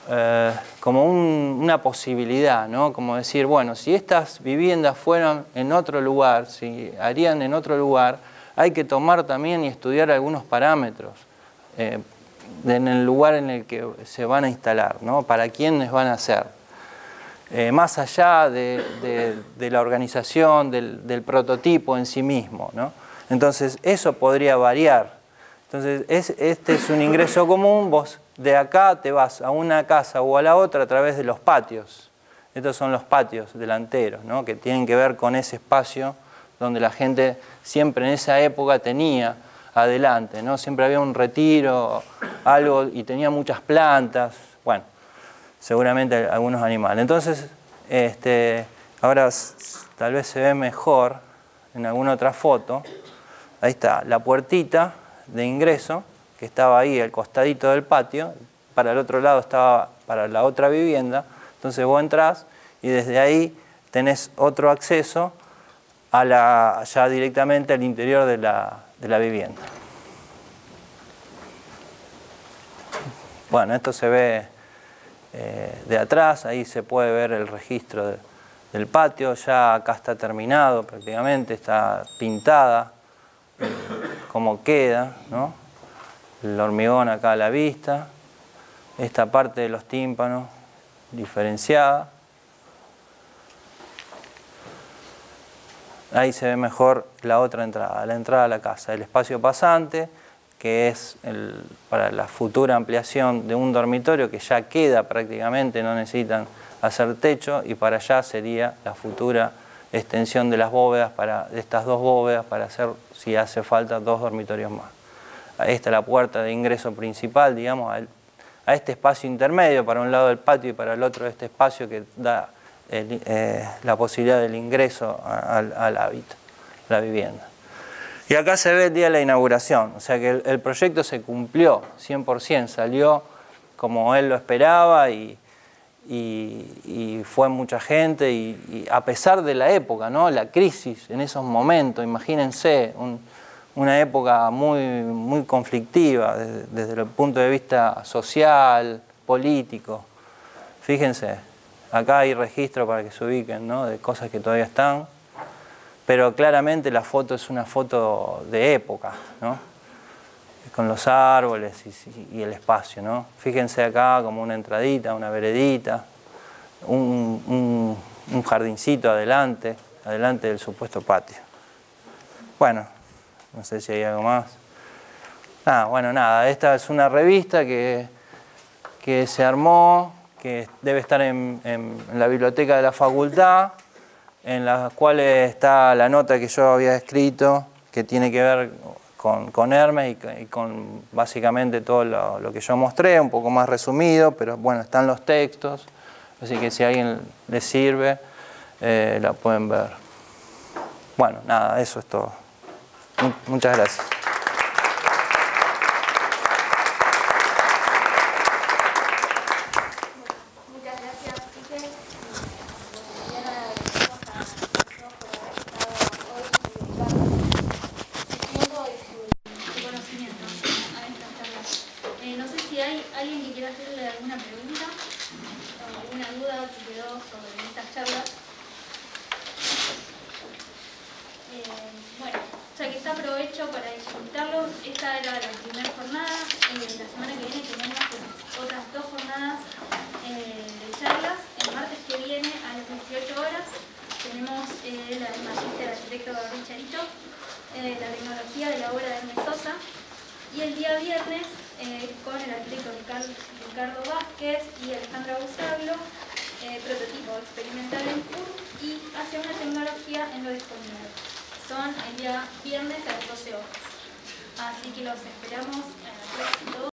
una posibilidad, ¿no? Como decir, bueno, si estas viviendas fueran en otro lugar, si harían en otro lugar, hay que tomar también y estudiar algunos parámetros en el lugar en el que se van a instalar, ¿no? Para quiénes van a ser. Más allá de la organización, del prototipo en sí mismo, ¿no? Entonces, eso podría variar. Entonces, este es un ingreso común, vos de acá te vas a una casa o a la otra a través de los patios. Estos son los patios delanteros, ¿no? Que tienen que ver con ese espacio donde la gente siempre en esa época tenía adelante, ¿no? Siempre había un retiro, algo, y tenía muchas plantas, bueno, seguramente algunos animales. Entonces, ahora tal vez se ve mejor en alguna otra foto. Ahí está, la puertita de ingreso, que estaba ahí al costadito del patio, para el otro lado estaba para la otra vivienda, entonces vos entrás y desde ahí tenés otro acceso a ya directamente al interior de la vivienda. Bueno, esto se ve de atrás, ahí se puede ver el registro del patio, ya acá está terminado prácticamente, está pintada como queda, ¿no? El hormigón acá a la vista, esta parte de los tímpanos diferenciada. Ahí se ve mejor la otra entrada, la entrada a la casa, el espacio pasante, que es para la futura ampliación de un dormitorio que ya queda prácticamente, no necesitan hacer techo, y para allá sería la futura extensión de las bóvedas, de estas dos bóvedas, para hacer, si hace falta, 2 dormitorios más. Ahí está la puerta de ingreso principal, digamos, a este espacio intermedio, para un lado del patio y para el otro este espacio que da la posibilidad del ingreso al hábito, la vivienda. Y acá se ve el día de la inauguración, o sea que el proyecto se cumplió 100%, salió como él lo esperaba y fue mucha gente y a pesar de la época, ¿no? La crisis en esos momentos, imagínense, una época muy conflictiva desde el punto de vista social, político. Fíjense, acá hay registro para que se ubiquen, ¿no? De cosas que todavía están, pero claramente la foto es una foto de época, ¿no? Con los árboles y el espacio, ¿no? Fíjense acá como una entradita, una veredita, un jardincito adelante del supuesto patio. Bueno, no sé si hay algo más. Bueno, nada, esta es una revista que se armó, que debe estar en la biblioteca de la facultad, en la cual está la nota que yo había escrito, que tiene que ver con Hermes y con básicamente todo lo que yo mostré, un poco más resumido, pero bueno, están los textos, así que si a alguien le sirve, la pueden ver. Bueno, nada, eso es todo. Muchas gracias. Muchas gracias, Quique. No sé si hay alguien que quiera hacerle alguna pregunta o alguna duda que quedó sobre estas charlas. Bueno, ya que está, aprovecho para invitarlos. Esta era la primera jornada. La semana que viene tenemos otras 2 jornadas de charlas. El martes que viene a las 18 horas tenemos la magíster arquitecto Gabriel Charito, la tecnología de la obra de Hermes Sosa. Y el día viernes, con el arquitecto Ricardo Vázquez y Alejandra Busaglo, prototipo experimental en CUR y hacia una tecnología en lo disponible. Son el día viernes a las 12 horas. Así que los esperamos